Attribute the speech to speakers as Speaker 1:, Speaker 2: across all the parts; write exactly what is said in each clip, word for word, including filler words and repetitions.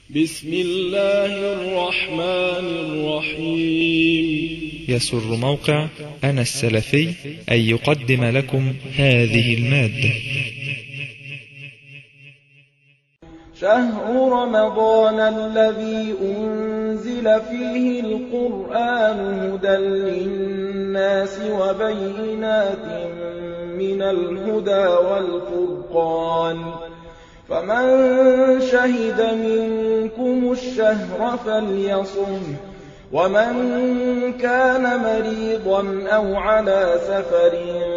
Speaker 1: بسم الله الرحمن الرحيم.
Speaker 2: يسر موقع أنا السلفي أن يقدم لكم هذه المادة.
Speaker 3: شهر رمضان الذي أنزل فيه القرآن هدى للناس وبينات من الهدى والفرقان، فمن شهد منكم الشهر فليصم، ومن كان مريضا أو على سفر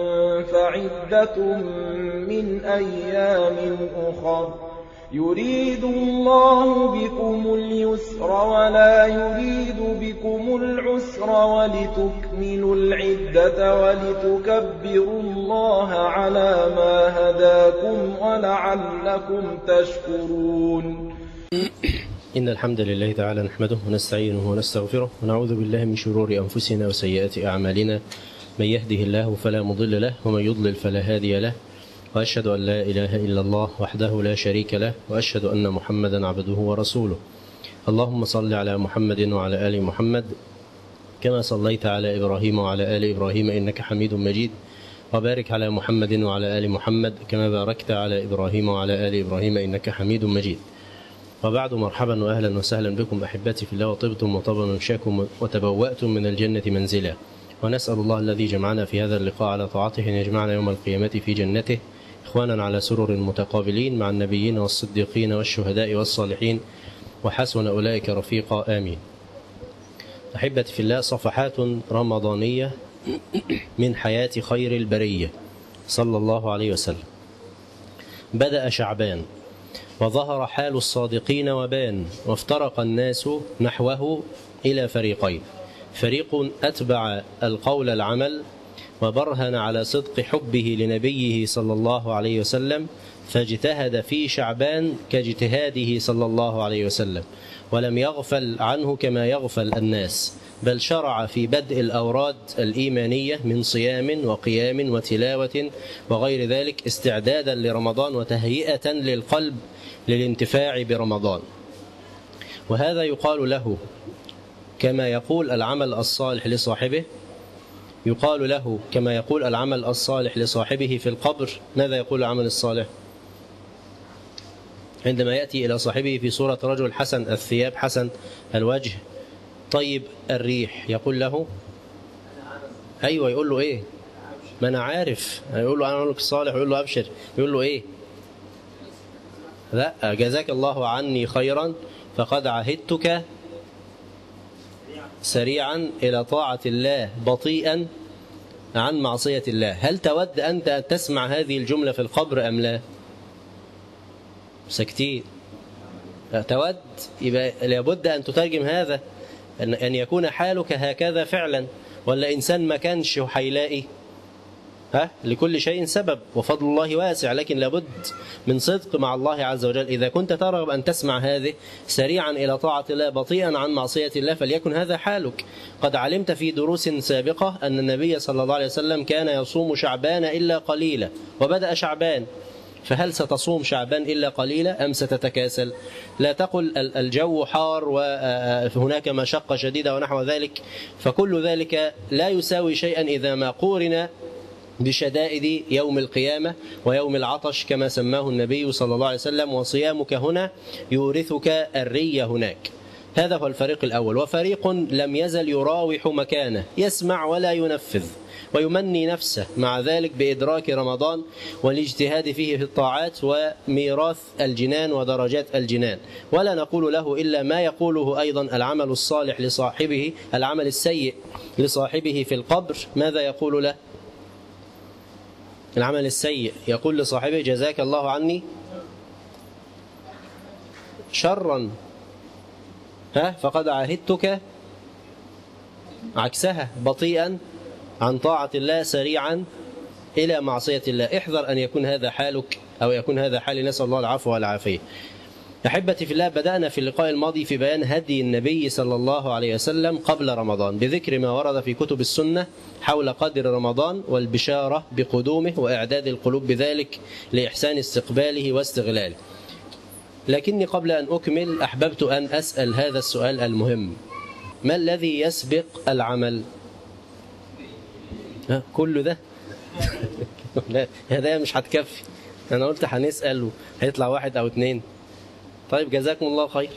Speaker 3: فعدة من أيام أخر، يريد الله بكم اليسر ولا يريد بكم العسر ولتكملوا العدة ولتكبروا الله على ما هداكم ولعلكم تشكرون.
Speaker 4: إن الحمد لله تعالى نحمده ونستعينه ونستغفره ونعوذ بالله من شرور أنفسنا وسيئات أعمالنا، من يهده الله فلا مضل له ومن يضلل فلا هادي له، وأشهد أن لا إله إلا الله وحده لا شريك له، وأشهد أن محمدا عبده ورسوله. اللهم صل على محمد وعلى آل محمد كما صليت على إبراهيم وعلى آل إبراهيم إنك حميد مجيد، وبارك على محمد وعلى آل محمد كما باركت على إبراهيم وعلى آل إبراهيم إنك حميد مجيد. وبعد، مرحبا وأهلا وسهلا بكم أحبتي في الله، وطبتم وطاب ممشاكم وتبوأتم من الجنة منزلا، ونسأل الله الذي جمعنا في هذا اللقاء على طاعته أن يجمعنا يوم القيامة في جنته إخوانا على سرر متقابلين مع النبيين والصديقين والشهداء والصالحين، وحسن أولئك رفيقا، آمين. أحبتي في الله، صفحات رمضانية من حياة خير البرية صلى الله عليه وسلم. بدأ شعبان وظهر حال الصادقين وبان، وافترق الناس نحوه إلى فريقين: فريق أتبع القول العمل وبرهن على صدق حبه لنبيه صلى الله عليه وسلم، فاجتهد في شعبان كاجتهاده صلى الله عليه وسلم، ولم يغفل عنه كما يغفل الناس، بل شرع في بدء الأوراد الإيمانية من صيام وقيام وتلاوة وغير ذلك، استعدادا لرمضان وتهيئة للقلب للانتفاع برمضان. وهذا يقال له كما يقول العمل الصالح لصاحبه يقال له كما يقول العمل الصالح لصاحبه في القبر. ماذا يقول العمل الصالح عندما يأتي إلى صاحبه في صورة رجل حسن الثياب حسن الوجه طيب الريح؟ يقول له أيوة. يقول له إيه؟ ما أنا عارف. يقول له أنا عملك الصالح، ويقول له أبشر. يقول له إيه؟ لا، جزاك الله عني خيرا فقد عهدتك سريعا إلى طاعة الله بطيئا عن معصية الله. هل تود أنت أن تسمع هذه الجملة في القبر أم لا؟ سكتين. تود، يبقى لابد أن تترجم هذا، أن يكون حالك هكذا فعلا، ولا إنسان ما كانش هيلاقي؟ ها؟ لكل شيء سبب وفضل الله واسع، لكن لابد من صدق مع الله عز وجل. إذا كنت ترغب أن تسمع هذه سريعا إلى طاعة الله بطيئا عن معصية الله، فليكن هذا حالك. قد علمت في دروس سابقة أن النبي صلى الله عليه وسلم كان يصوم شعبان إلا قليلا، وبدأ شعبان، فهل ستصوم شعبان إلا قليلا أم ستتكاسل؟ لا تقل الجو حار وهناك مشقة شديدة ونحو ذلك، فكل ذلك لا يساوي شيئا إذا ما قورن بشدائد يوم القيامة ويوم العطش كما سماه النبي صلى الله عليه وسلم. وصيامك هنا يورثك الري هناك. هذا هو الفريق الأول. وفريق لم يزل يراوح مكانه، يسمع ولا ينفذ، ويمني نفسه مع ذلك بإدراك رمضان والاجتهاد فيه في الطاعات وميراث الجنان ودرجات الجنان. ولا نقول له إلا ما يقوله أيضا العمل الصالح لصاحبه، العمل السيء لصاحبه في القبر. ماذا يقول له العمل السيء؟ يقول لصاحبه جزاك الله عني شرا ها فقد عهدتك، عكسها، بطيئا عن طاعة الله سريعا إلى معصية الله. احذر أن يكون هذا حالك أو يكون هذا حالي، نسأل الله العفو والعافية. أحبتي في الله، بدأنا في اللقاء الماضي في بيان هدي النبي صلى الله عليه وسلم قبل رمضان، بذكر ما ورد في كتب السنة حول قدر رمضان والبشارة بقدومه وإعداد القلوب بذلك لإحسان استقباله واستغلاله. لكني قبل أن أكمل أحببت أن أسأل هذا السؤال المهم: ما الذي يسبق العمل؟ ها كل ده؟ لا هذا مش هتكفي، أنا قلت هنسأل هيطلع واحد أو اتنين. طيب جزاكم الله خير.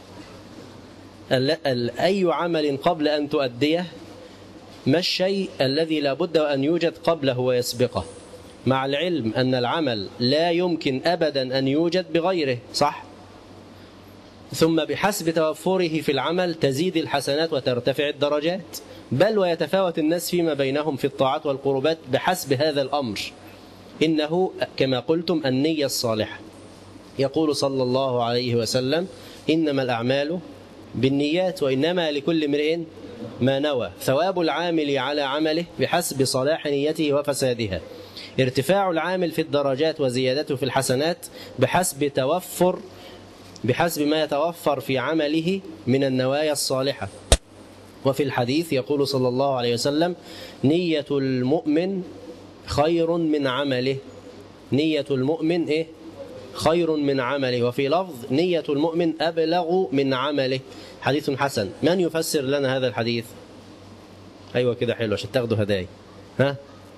Speaker 4: أي عمل قبل أن تؤديه، ما الشيء الذي لا بد أن يوجد قبله ويسبقه، مع العلم أن العمل لا يمكن أبدا أن يوجد بغيره، صح؟ ثم بحسب توفره في العمل تزيد الحسنات وترتفع الدرجات، بل ويتفاوت الناس فيما بينهم في الطاعات والقربات بحسب هذا الأمر. إنه كما قلتم النية الصالحة. يقول صلى الله عليه وسلم: إنما الأعمال بالنيات وإنما لكل امرئ ما نوى. ثواب العامل على عمله بحسب صلاح نيته وفسادها. ارتفاع العامل في الدرجات وزيادته في الحسنات بحسب توفر بحسب ما يتوفر في عمله من النوايا الصالحة. وفي الحديث يقول صلى الله عليه وسلم: نية المؤمن خير من عمله. نية المؤمن إيه؟ خير من عمله. وفي لفظ: نية المؤمن أبلغ من عمله. حديث حسن. من يفسر لنا هذا الحديث؟ أيوة كده حلو عشان تاخدوا هدايا. ها؟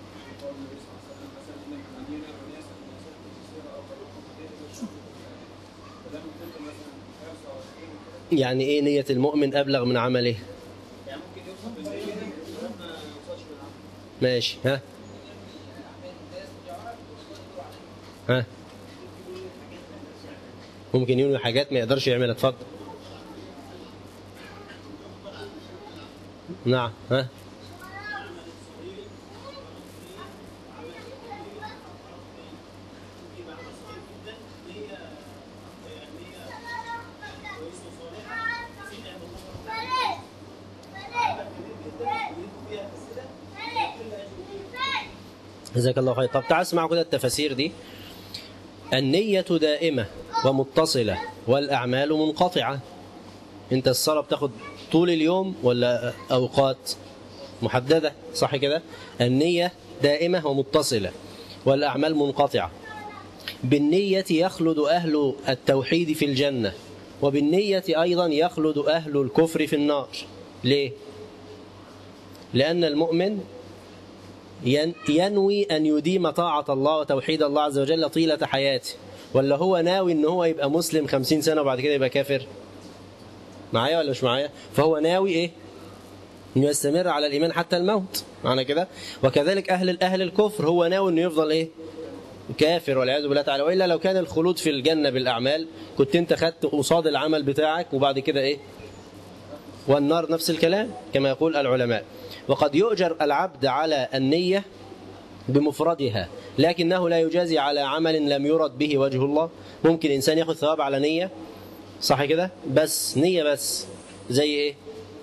Speaker 4: يعني إيه نية المؤمن أبلغ من عمله؟ ماشي. ها؟ ها؟ ممكن ينوي حاجات ما يقدرش يعملها. اتفضل. نعم. ها؟ جزاك الله خير. طب تعال اسمعوا كده التفاسير دي. النية دائمة ومتصلة والأعمال منقطعة. انت الصلاة بتاخد طول اليوم ولا أوقات محددة؟ صح كده؟ النية دائمة ومتصلة والأعمال منقطعة. بالنية يخلد أهل التوحيد في الجنة، وبالنية أيضا يخلد أهل الكفر في النار. ليه؟ لأن المؤمن ينوي أن يديم طاعة الله وتوحيد الله عز وجل طيلة حياته، ولا هو ناوي أن هو يبقى مسلم خمسين سنة وبعد كده يبقى كافر؟ معايا ولا مش معايا؟ فهو ناوي إيه؟ أنه يستمر على الإيمان حتى الموت، معنى كده. وكذلك أهل أهل الكفر هو ناوي أنه يفضل إيه؟ كافر والعياذ بالله تعالى. وإلا لو كان الخلود في الجنة بالأعمال كنت أنت خدت قصاد العمل بتاعك وبعد كده إيه؟ والنار نفس الكلام كما يقول العلماء. وقد يؤجر العبد على النية بمفردها، لكنه لا يجازي على عمل لم يرد به وجه الله. ممكن إنسان ياخذ ثواب على نية، صح كده؟ بس نية بس، زي إيه؟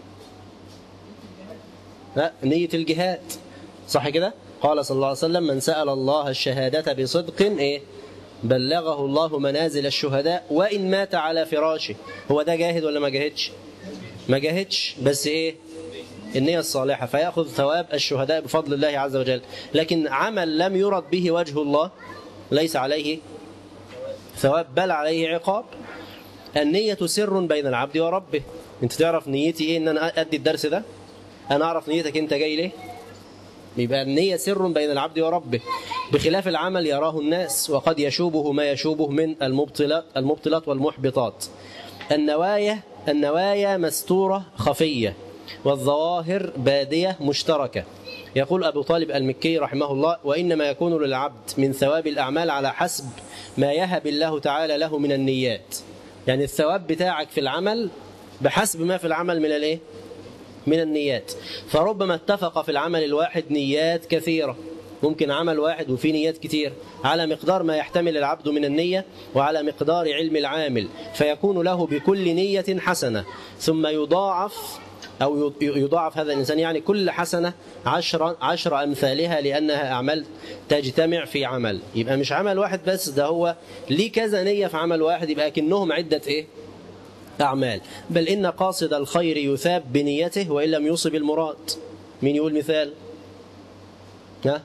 Speaker 4: لا، نية الجهاد، صح كده؟ قال صلى الله عليه وسلم: من سأل الله الشهادة بصدق إيه؟ بلغه الله منازل الشهداء وإن مات على فراشه. هو ده جاهد ولا ما جاهدش؟ ما جاهدش، بس إيه؟ النية الصالحة، فيأخذ ثواب الشهداء بفضل الله عز وجل. لكن عمل لم يرد به وجه الله ليس عليه ثواب بل عليه عقاب. النية سر بين العبد وربه. انت تعرف نيتي ايه ان انا ادي الدرس ده؟ انا اعرف نيتك انت جاي ليه؟ يبقى النية سر بين العبد وربه، بخلاف العمل يراه الناس وقد يشوبه ما يشوبه من المبطلات المبطلات والمحبطات. النوايا النوايا مستورة خفية، والظواهر بادية مشتركة. يقول أبو طالب المكي رحمه الله: وإنما يكون للعبد من ثواب الأعمال على حسب ما يهب الله تعالى له من النيات. يعني الثواب بتاعك في العمل بحسب ما في العمل من الايه؟ من النيات. فربما اتفق في العمل الواحد نيات كثيرة، ممكن عمل واحد وفيه نيات كتير، على مقدار ما يحتمل العبد من النية وعلى مقدار علم العامل، فيكون له بكل نية حسنة، ثم يضاعف أو يضاعف هذا الإنسان، يعني كل حسنة عشر, عشر أمثالها، لأنها أعمال تجتمع في عمل. يبقى مش عمل واحد بس، ده هو ليه كذا نية في عمل واحد، يبقى كأنهم عدة إيه؟ أعمال. بل إن قاصد الخير يثاب بنيته وإن لم يصب المراد. مين يقول مثال؟ ها؟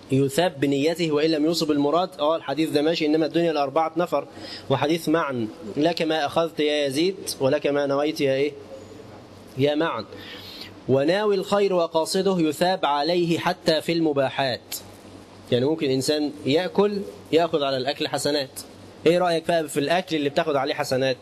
Speaker 4: يثاب بنيته وإن لم يصب المراد. اه الحديث ده ماشي، إنما الدنيا لأربعة نفر، وحديث معا، لك ما أخذت يا يزيد ولك ما نويت يا إيه يا معا. وناوي الخير وقاصده يثاب عليه حتى في المباحات. يعني ممكن إنسان يأكل يأخذ على الأكل حسنات. إيه رأيك بقى في الأكل اللي بتاخد عليه حسنات؟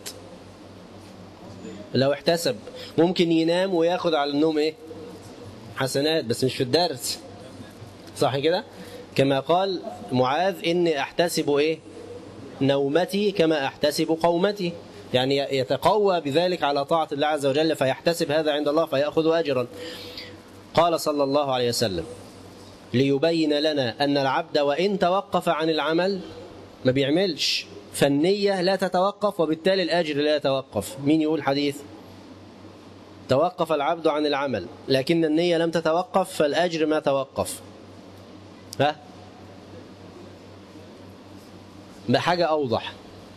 Speaker 4: لو احتسب ممكن ينام ويأخذ على النوم إيه حسنات، بس مش في الدرس، صح كده؟ كما قال معاذ إني أحتسب إيه نومتي كما أحتسب قومتي، يعني يتقوى بذلك على طاعة الله عز وجل فيحتسب هذا عند الله فيأخذ أجرا. قال صلى الله عليه وسلم ليبين لنا أن العبد وإن توقف عن العمل ما بيعملش، فالنية لا تتوقف وبالتالي الأجر لا يتوقف. مين يقول حديث توقف العبد عن العمل لكن النية لم تتوقف فالأجر ما توقف؟ ها بحاجة أوضح.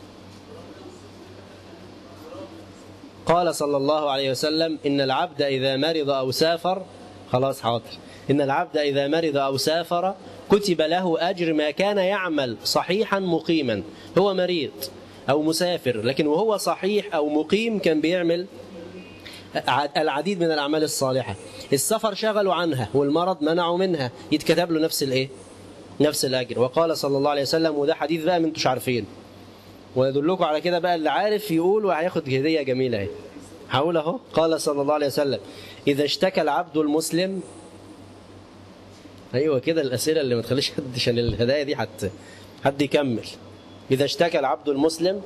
Speaker 4: قال صلى الله عليه وسلم إن العبد إذا مرض أو سافر، خلاص حاضر، إن العبد إذا مرض أو سافر كتب له أجر ما كان يعمل صحيحا مقيما. هو مريض أو مسافر لكن وهو صحيح أو مقيم كان بيعمل العديد من الأعمال الصالحة. السفر شغلوا عنها والمرض منعوا منها، يتكتب له نفس الإيه نفس الأجر. وقال صلى الله عليه وسلم، وده حديث بقى من انتوش عارفين ويدلكم على كده بقى، اللي عارف يقول وهياخد هدية جميلة اهي. هقول اهو. قال صلى الله عليه وسلم إذا اشتكى العبد المسلم، أيوة كده الأسئلة اللي ما تخليش حد عشان الهدايا دي حتى حد يكمل. إذا اشتكى العبد المسلم،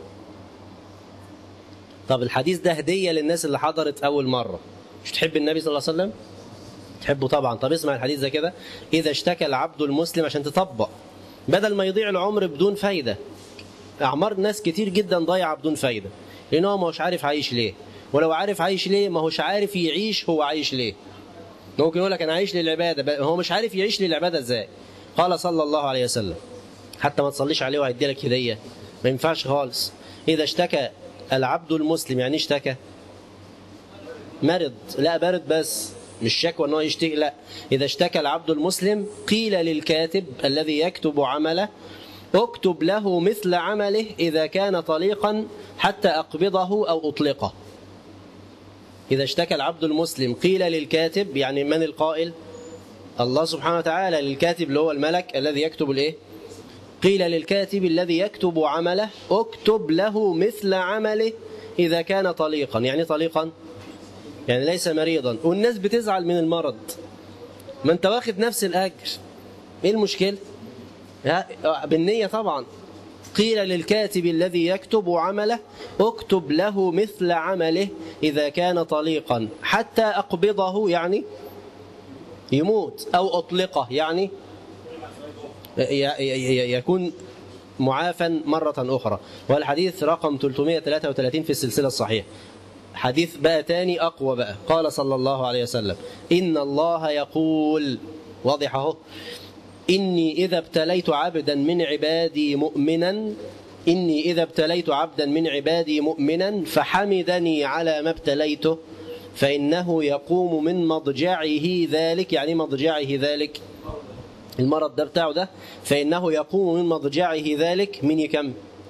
Speaker 4: طب الحديث ده هدية للناس اللي حضرت أول مرة. مش تحب النبي صلى الله عليه وسلم؟ تحبه طبعا. طب اسمع الحديث ده كده، إذا اشتكى العبد المسلم، عشان تطبق بدل ما يضيع العمر بدون فايدة. أعمار ناس كتير جدا ضايعة بدون فايدة لأنه ما هوش عارف عايش ليه، ولو عارف عايش ليه ما هوش عارف يعيش هو عايش ليه. ممكن يقول لك أنا عايش للعبادة، هو مش عارف يعيش للعبادة إزاي. قال صلى الله عليه وسلم، حتى ما تصليش عليه وهيدي لك هدية، ما ينفعش خالص. إذا اشتكى العبد المسلم، يعني اشتكى مرض، لا برد بس مش شكوى أنه يشتكي، لا. إذا اشتكى العبد المسلم قيل للكاتب الذي يكتب عمله اكتب له مثل عمله إذا كان طليقا حتى أقبضه أو أطلقه. إذا اشتكى العبد المسلم قيل للكاتب، يعني من القائل؟ الله سبحانه وتعالى. للكاتب اللي هو الملك الذي يكتب الإيه؟ قيل للكاتب الذي يكتب عمله اكتب له مثل عمله إذا كان طليقا. يعني طليقا يعني ليس مريضا. والناس بتزعل من المرض، ما انت واخد نفس الأجر، ايه المشكلة؟ بالنية طبعا. قيل للكاتب الذي يكتب عمله اكتب له مثل عمله إذا كان طليقا حتى أقبضه، يعني يموت، أو أطلقه يعني يكون معافا مرة أخرى. والحديث رقم ثلاثمائة وثلاثة وثلاثين في السلسلة الصحيحة. حديث بقى تاني أقوى بقى. قال صلى الله عليه وسلم إن الله يقول، واضح اهو، إني إذا ابتليت عبدا من عبادي مؤمنا إني إذا ابتليت عبدا من عبادي مؤمنا فحمدني على ما ابتليته فإنه يقوم من مضجعه ذلك، يعني مضجعه ذلك المرض ده بتاعه ده، فإنه يقوم من مضجعه ذلك من يكمل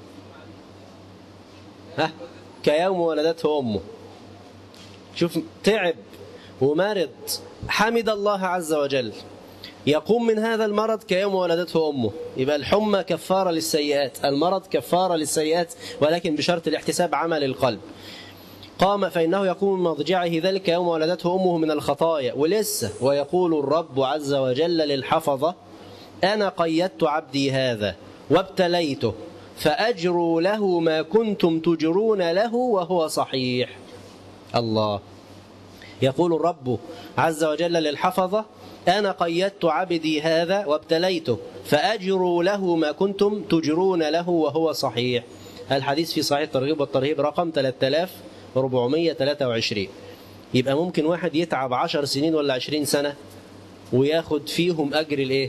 Speaker 4: ها كيوم ولدته أمه. شوف تعب ومرض، حمد الله عز وجل، يقوم من هذا المرض كيوم ولدته أمه. يبقى الحمى كفارة للسيئات، المرض كفارة للسيئات، ولكن بشرط الاحتساب عمل القلب. قام فإنه يقوم من مضجعه ذلك كيوم ولدته أمه من الخطايا. ولسه ويقول الرب عز وجل للحفظة أنا قيدت عبدي هذا وابتليته فأجروا له ما كنتم تجرون له وهو صحيح. الله. يقول الرب عز وجل للحفظة أنا قيدت عبدي هذا وابتليته فأجروا له ما كنتم تجرون له وهو صحيح. الحديث في صحيح الترغيب والترهيب رقم ثلاثة آلاف وأربعمائة وثلاثة وعشرين. يبقى ممكن واحد يتعب عشر سنين ولا عشرين سنة وياخد فيهم أجر الإيه؟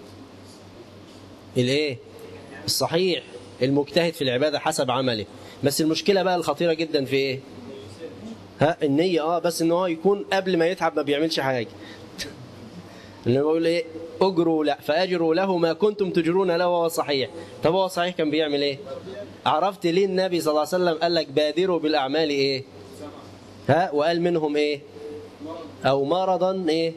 Speaker 4: الإيه؟ الصحيح، المجتهد في العبادة حسب عمله. بس المشكلة بقى الخطيرة جدا في إيه؟ ها النية. آه بس إن هو يكون قبل ما يتعب ما بيعملش حاجة. اللي بيقول ايه اجروا لا فاجروا له ما كنتم تجرون له وهو صحيح. طب هو صحيح كان بيعمل ايه؟ عرفت ليه النبي صلى الله عليه وسلم قال لك بادروا بالاعمال ايه؟ ها وقال منهم ايه؟ او مرضا ايه؟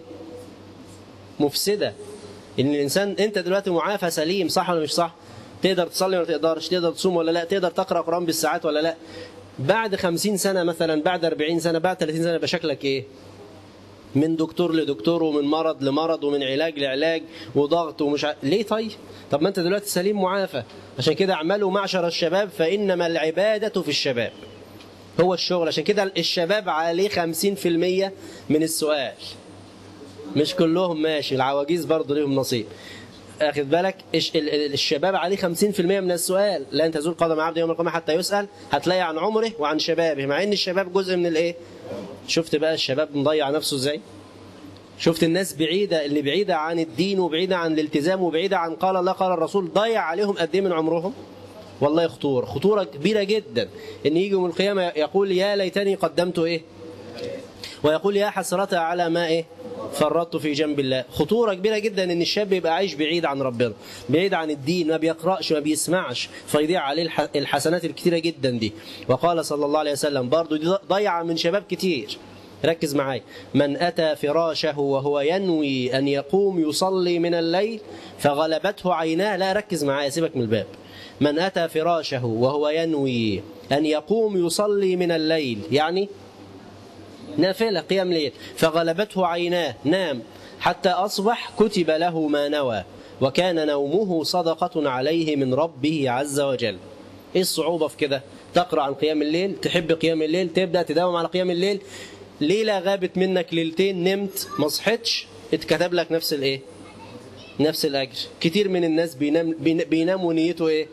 Speaker 4: مفسده. ان الانسان انت دلوقتي معافى سليم صح ولا مش صح؟ تقدر تصلي ولا تقدرش؟ تقدر تصوم ولا لا؟ تقدر تقرا قرآن بالساعات ولا لا؟ بعد خمسين سنه مثلا، بعد أربعين سنه، بعد ثلاثين سنه يبقى شكلك ايه؟ من دكتور لدكتور ومن مرض لمرض ومن علاج لعلاج وضغط ومش ع... ليه طيب؟ طب ما انت دلوقتي سليم معافى. عشان كده اعملوا معشر الشباب فانما العباده في الشباب. هو الشغل. عشان كده الشباب عليه خمسين في المية من السؤال، مش كلهم ماشي، العواجيز برضه ليهم نصيب. اخد بالك؟ الشباب عليه خمسين في المية من السؤال. لا تزول قدم عبد يوم القيامه حتى يسأل. هتلاقي عن عمره وعن شبابه، مع ان الشباب جزء من الايه؟ شفت بقى الشباب مضيع نفسه ازاي؟ شفت الناس بعيده، اللي بعيده عن الدين وبعيده عن الالتزام وبعيده عن قال الله قال الرسول، ضيع عليهم قد ايه من عمرهم؟ والله خطوره، خطوره كبيره جدا. ان يجي يوم القيامه يقول يا ليتني قدمت ايه؟ ويقول يا حسرة على ما ايه؟ فرطت في جنب الله. خطورة كبيرة جدا ان الشاب يبقى عايش بعيد عن ربنا، بعيد عن الدين، ما بيقرأش ما بيسمعش، فيضيع عليه الحسنات الكتيرة جدا دي. وقال صلى الله عليه وسلم برضو دي ضيع من شباب كتير. ركز معايا. من أتى فراشه وهو ينوي أن يقوم يصلي من الليل فغلبته عيناه. لا ركز معايا، سيبك من الباب. من أتى فراشه وهو ينوي أن يقوم يصلي من الليل، يعني نافلة قيام ليل، فغلبته عيناه نام حتى أصبح كتب له ما نوى وكان نومه صدقة عليه من ربه عز وجل. إيه الصعوبة في كده؟ تقرأ عن قيام الليل، تحب قيام الليل، تبدأ تداوم على قيام الليل، ليلة غابت منك ليلتين نمت ما صحتش، اتكتب لك نفس الإيه؟ نفس الأجر. كتير من الناس بينام بينام ونيته إيه؟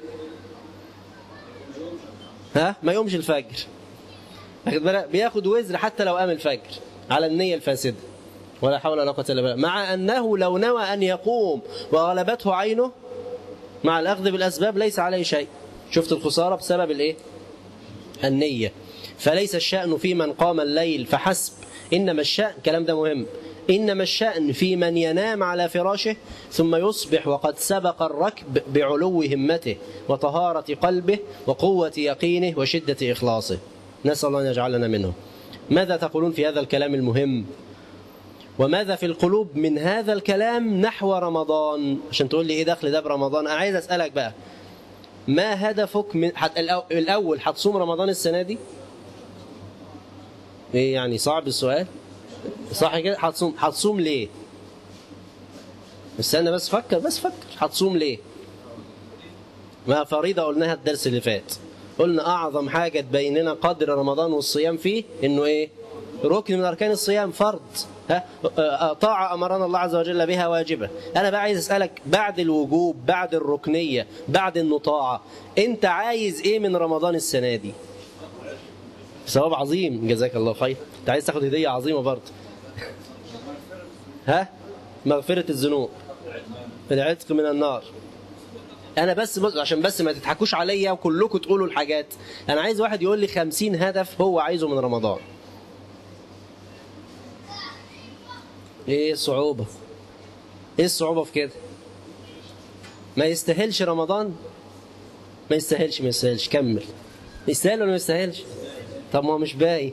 Speaker 4: ها؟ ما يومش الفجر. بياخد وزر حتى لو قام الفجر على النية الفاسدة. ولا حول ولا قوة إلا بالله. مع أنه لو نوى أن يقوم وغلبته عينه مع الأخذ بالأسباب ليس عليه شيء. شفت الخسارة بسبب الإيه؟ النية. فليس الشأن في من قام الليل فحسب، إنما الشأن، كلام ده مهم، إنما الشأن في من ينام على فراشه ثم يصبح وقد سبق الركب بعلو همته وطهارة قلبه وقوة يقينه وشدة إخلاصه. نسأل الله أن يجعلنا منه. ماذا تقولون في هذا الكلام المهم؟ وماذا في القلوب من هذا الكلام نحو رمضان؟ عشان تقول لي إيه دخل ده برمضان؟ أنا عايز أسألك بقى، ما هدفك من حت... الأول هتصوم رمضان السنة دي؟ إيه يعني صعب السؤال؟ صح كده؟ هتصوم هتصوم ليه؟ استنى بس فكر بس فكر هتصوم ليه؟ ما فريضة قلناها الدرس اللي فات، قلنا أعظم حاجة تبين لنا قدر رمضان والصيام فيه إنه إيه؟ ركن من أركان الصيام، فرض. ها؟ طاعة أمرنا الله عز وجل بها واجبة. أنا بقى عايز أسألك بعد الوجوب، بعد الركنية، بعد النطاعة، أنت عايز إيه من رمضان السنة دي؟ ثواب عظيم، جزاك الله خير. أنت عايز تاخد هدية عظيمة برضه. ها؟ مغفرة الذنوب، العتق من النار. أنا بس بص عشان بس ما تضحكوش عليا وكلكم تقولوا الحاجات، أنا عايز واحد يقول لي خمسين هدف هو عايزه من رمضان. إيه الصعوبة؟ إيه الصعوبة في كده؟ ما يستاهلش رمضان؟ ما يستاهلش ما يستاهلش كمل. يستاهل ولا ما يستاهلش؟ طب ما هو مش باقي.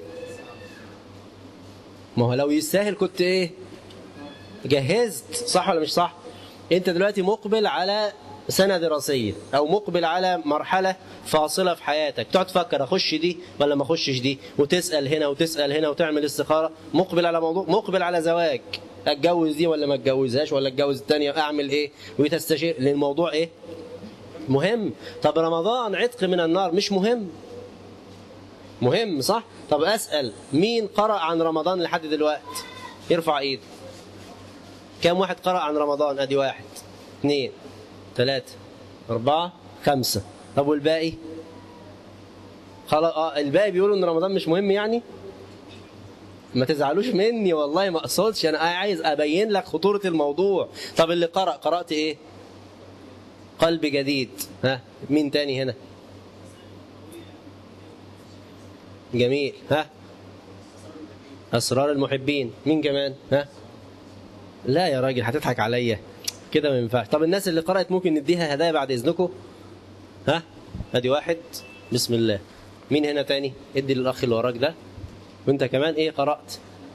Speaker 4: ما هو لو يستاهل كنت إيه؟ جهزت، صح ولا مش صح؟ أنت دلوقتي مقبل على سنة دراسية أو مقبل على مرحلة فاصلة في حياتك، تقعد تفكر أخش دي ولا ما أخشش دي، وتسأل هنا وتسأل هنا وتعمل استخارة. مقبل على موضوع، مقبل على زواج، أتجوز دي ولا ما أتجوزهاش ولا أتجوز الثانية، أعمل إيه، وتستشير لأن الموضوع إيه؟ مهم. طب رمضان عتق من النار مش مهم؟ مهم صح؟ طب أسأل مين قرأ عن رمضان لحد دلوقتي؟ يرفع إيده. كم واحد قرأ عن رمضان؟ أدي واحد اثنين ثلاثة أربعة خمسة. طب والباقي؟ خلاص اه الباقي بيقولوا ان رمضان مش مهم يعني؟ ما تزعلوش مني والله ما اقصدش، انا عايز ابين لك خطورة الموضوع. طب اللي قرأ قرأت ايه؟ قلب جديد. ها مين تاني هنا؟ جميل. ها أسرار المحبين. مين كمان؟ ها لا يا راجل هتضحك عليا كده، ما ينفعش. طب الناس اللي قرأت ممكن نديها هدايا بعد إذنكم؟ ها؟ ادي واحد، بسم الله. مين هنا تاني؟ ادي للأخ اللي وراك ده. وانت كمان ايه قرأت؟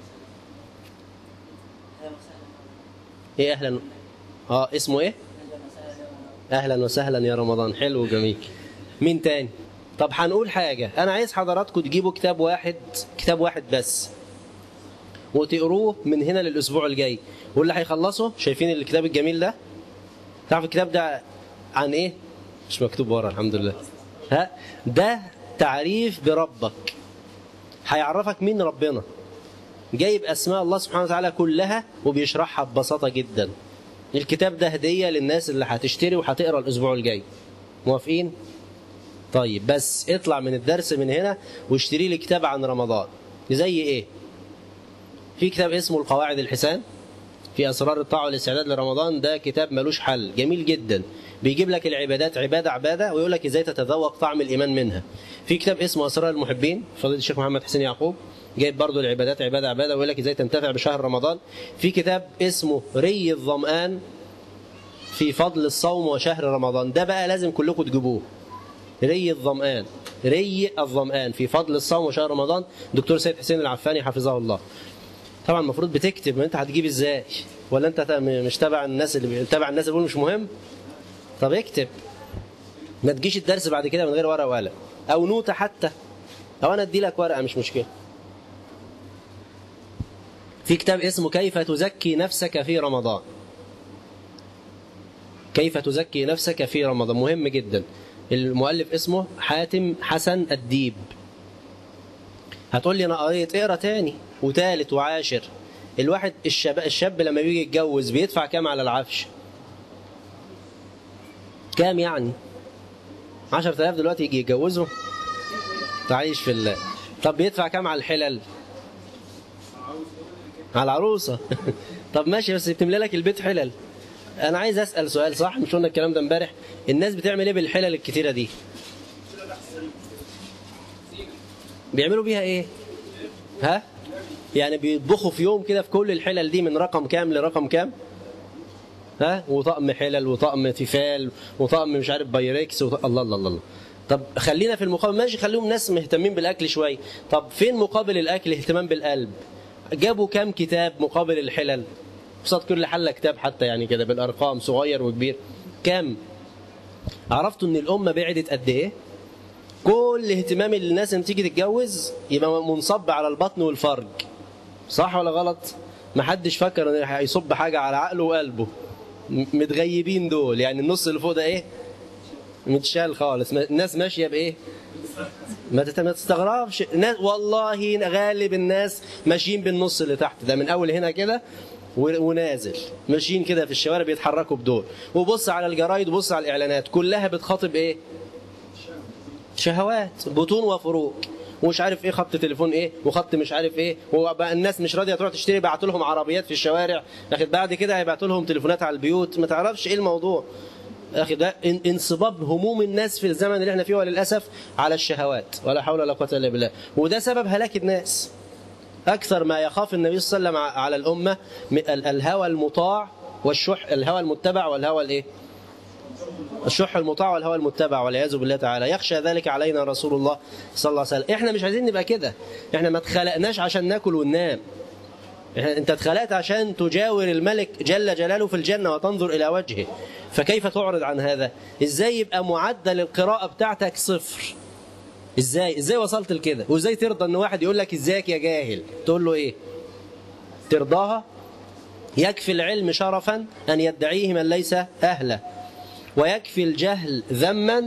Speaker 4: ايه أهلا؟ اه اسمه ايه؟ أهلا وسهلا يا رمضان. حلو وجميل. مين تاني؟ طب هنقول حاجة، أنا عايز حضراتكم تجيبوا كتاب واحد، كتاب واحد بس، وتقروه من هنا للأسبوع الجاي، واللي هيخلصه شايفين الكتاب الجميل ده؟ تعرف الكتاب ده عن إيه؟ مش مكتوب ورا الحمد لله. ها؟ ده تعريف بربك، هيعرفك مين ربنا، جايب أسماء الله سبحانه وتعالى كلها وبيشرحها ببساطة جدا. الكتاب ده هدية للناس اللي هتشتري وهتقرأ الأسبوع الجاي. موافقين؟ طيب بس اطلع من الدرس من هنا واشتري لي كتاب عن رمضان. زي ايه؟ في كتاب اسمه القواعد الحسان في أسرار الطاعة والاستعداد لرمضان. ده كتاب ملوش حل، جميل جدا، بيجيب لك العبادات عبادة عبادة ويقول لك ازاي تتذوق طعم الإيمان منها. في كتاب اسمه أسرار المحبين فضيلة الشيخ محمد حسين يعقوب، جايب برضو العبادات عبادة عبادة ويقول لك ازاي تنتفع بشهر رمضان. في كتاب اسمه ري الظمآن في فضل الصوم وشهر رمضان، ده بقى لازم كلكم تجيبوه. ري الظمآن، ري الظمآن في فضل الصوم وشهر رمضان، دكتور سيد حسين العفاني حفظه الله. طبعا المفروض بتكتب، ما انت هتجيب ازاي؟ ولا انت مش تبع الناس اللي تبع الناس اللي بيقولوا مش مهم؟ طب اكتب، ما تجيش الدرس بعد كده من غير ورقه وقلم او نوته حتى، او انا ادي لك ورقه مش مشكله. في كتاب اسمه كيف تزكي نفسك في رمضان، كيف تزكي نفسك في رمضان، مهم جدا. المؤلف اسمه حاتم حسن الديب. هتقول لي انا قريت، اقرا تاني وتالت وعاشر. الواحد الشاب الشاب لما بيجي يتجوز بيدفع كام على العفش؟ كام يعني؟ عشرة آلاف دلوقتي يجي يتجوزه؟ تعيش في الله. طب بيدفع كام على الحلل؟ على العروسه. طب ماشي، بس بتملى لك البيت حلل. انا عايز اسال سؤال، صح مش قلنا الكلام ده امبارح؟ الناس بتعمل ايه بالحلل الكتيره دي؟ بيعملوا بيها ايه؟ ها؟ يعني بيطبخوا في يوم كده في كل الحلل دي من رقم كام لرقم كام؟ ها؟ وطقم حلل وطقم تيفال وطقم مش عارف بايركس وطقم... الله الله الله. طب خلينا في المقابل، ماشي خليهم ناس مهتمين بالاكل شويه، طب فين مقابل الاكل اهتمام بالقلب؟ جابوا كام كتاب مقابل الحلل؟ قصاد كل حله كتاب حتى، يعني كده بالارقام صغير وكبير. كام؟ عرفتوا ان الامه بعدت قد ايه؟ كل اهتمام الناس لما تيجي تتجوز يبقى منصب على البطن والفرج، صح ولا غلط؟ ما حدش فكر ان هيصب حاجه على عقله وقلبه. متغيبين دول، يعني النص اللي فوق ده ايه؟ متشال خالص. الناس ماشيه بايه؟ ما تستغربش، والله غالب الناس ماشيين بالنص اللي تحت ده، من اول هنا كده ونازل، ماشيين كده في الشوارع بيتحركوا بدول. وبص على الجرايد وبص على الاعلانات كلها بتخاطب ايه؟ شهوات، بطون وفروج، ومش عارف ايه، خط تليفون ايه وخط مش عارف ايه. وبقى الناس مش راضيه تروح تشتري، بعتوا لهم عربيات في الشوارع، لكن بعد كده هيبعتوا لهم تليفونات على البيوت. ما تعرفش ايه الموضوع اخي. ده انصباب هموم الناس في الزمن اللي احنا فيه وللاسف على الشهوات، ولا حول ولا قوه الا بالله. وده سبب هلاك الناس. اكثر ما يخاف النبي صلى الله عليه وسلم على الامه الهوى المطاع والشح، الهوى المتبع والهوى الايه؟ الشح المطاع والهوى المتبع والعياذ بالله تعالى. يخشى ذلك علينا رسول الله صلى الله عليه وسلم. احنا مش عايزين نبقى كده، احنا ما اتخلقناش عشان ناكل وننام. انت اتخلقت عشان تجاور الملك جل جلاله في الجنة وتنظر الى وجهه، فكيف تعرض عن هذا؟ ازاي يبقى معدل القراءة بتاعتك صفر؟ ازاي ازاي وصلت لكده؟ وازاي ترضى ان واحد يقول لك ازيك يا جاهل؟ تقول له ايه؟ ترضاها؟ يكفي العلم شرفا ان يدعيه من ليس اهله، ويكفي الجهل ذما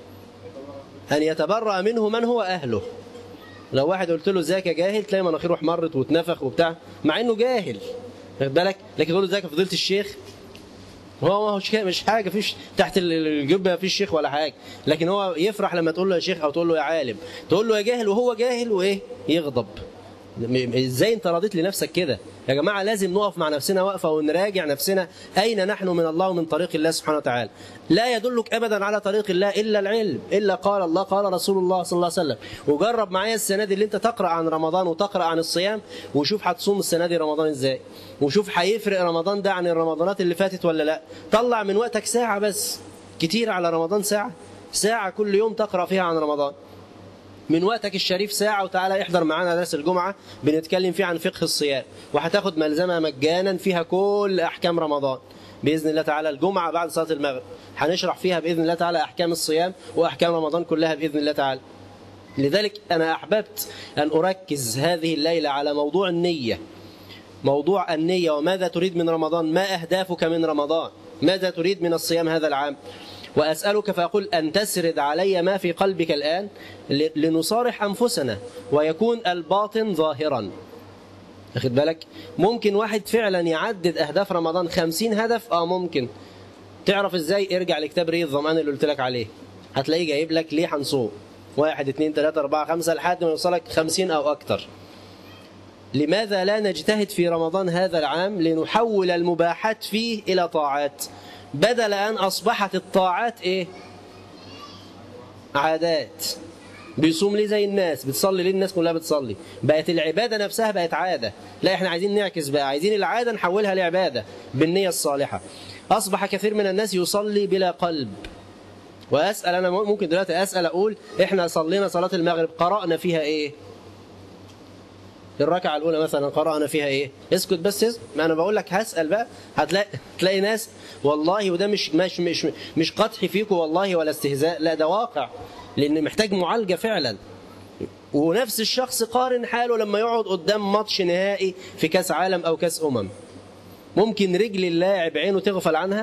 Speaker 4: ان يتبرأ منه من هو اهله. لو واحد قلت له ازيك يا جاهل تلاقي مناخيره احمرت واتنفخ وبتاع، مع انه جاهل، واخد بالك؟ لكن تقول له ازيك يا فضيله الشيخ، هو ما هوش مش حاجه، فيش تحت الجبه فيش شيخ ولا حاجه، لكن هو يفرح لما تقول له يا شيخ او تقول له يا عالم. تقول له يا جاهل وهو جاهل وايه؟ يغضب. ازاي انت رضيت لنفسك كده؟ يا جماعة لازم نقف مع نفسنا وقفة ونراجع نفسنا أين نحن من الله ومن طريق الله سبحانه وتعالى. لا يدلك أبدا على طريق الله إلا العلم، إلا قال الله قال رسول الله صلى الله عليه وسلم. وجرب معايا السنة دي اللي انت تقرأ عن رمضان وتقرأ عن الصيام، وشوف هتصوم السنة دي رمضان ازاي، وشوف هيفرق رمضان ده عن الرمضانات اللي فاتت ولا لا. طلع من وقتك ساعة بس، كتير على رمضان ساعة، ساعة كل يوم تقرأ فيها عن رمضان من وقتك الشريف ساعة، وتعالى احضر معانا درس الجمعة بنتكلم فيه عن فقه الصيام، وهتاخد ملزمة مجانا فيها كل أحكام رمضان بإذن الله تعالى. الجمعة بعد صلاة المغرب هنشرح فيها بإذن الله تعالى أحكام الصيام وأحكام رمضان كلها بإذن الله تعالى. لذلك أنا أحببت أن أركز هذه الليلة على موضوع النية، موضوع النية، وماذا تريد من رمضان، ما أهدافك من رمضان، ماذا تريد من الصيام هذا العام. وأسألك فأقول أن تسرد علي ما في قلبك الآن لنصارح أنفسنا ويكون الباطن ظاهرا. أخذ بالك؟ ممكن واحد فعلا يعدد أهداف رمضان خمسين هدف، آه ممكن. تعرف إزاي؟ ارجع لكتاب رياض الظمآن اللي قلت لك عليه، هتلاقيه جايب لك ليه هنصوم واحد اثنين ثلاثة أربعة خمسة لحد ما يوصلك خمسين أو أكتر. لماذا لا نجتهد في رمضان هذا العام لنحول المباحات فيه إلى طاعات، بدل أن أصبحت الطاعات إيه؟ عادات. بيصوم ليه زي الناس، بتصلي ليه الناس كلها بتصلي، بقت العبادة نفسها بقت عادة. لا، احنا عايزين نعكس بقى، عايزين العادة نحولها لعبادة بالنية الصالحة. أصبح كثير من الناس يصلي بلا قلب. وأسأل أنا ممكن دلوقتي أسأل أقول إحنا صلينا صلاة المغرب قرأنا فيها إيه؟ الركعة الأولى مثلا قرأنا فيها إيه؟ اسكت بس اسكت. ما أنا بقول لك هسأل بقى، هتلاقي تلاقي ناس والله، وده مش مش مش مش قدح فيكم والله ولا استهزاء، لا ده واقع، لأن محتاج معالجة فعلا. ونفس الشخص قارن حاله لما يقعد قدام ماتش نهائي في كأس عالم أو كأس أمم، ممكن رجل اللاعب عينه تغفل عنها؟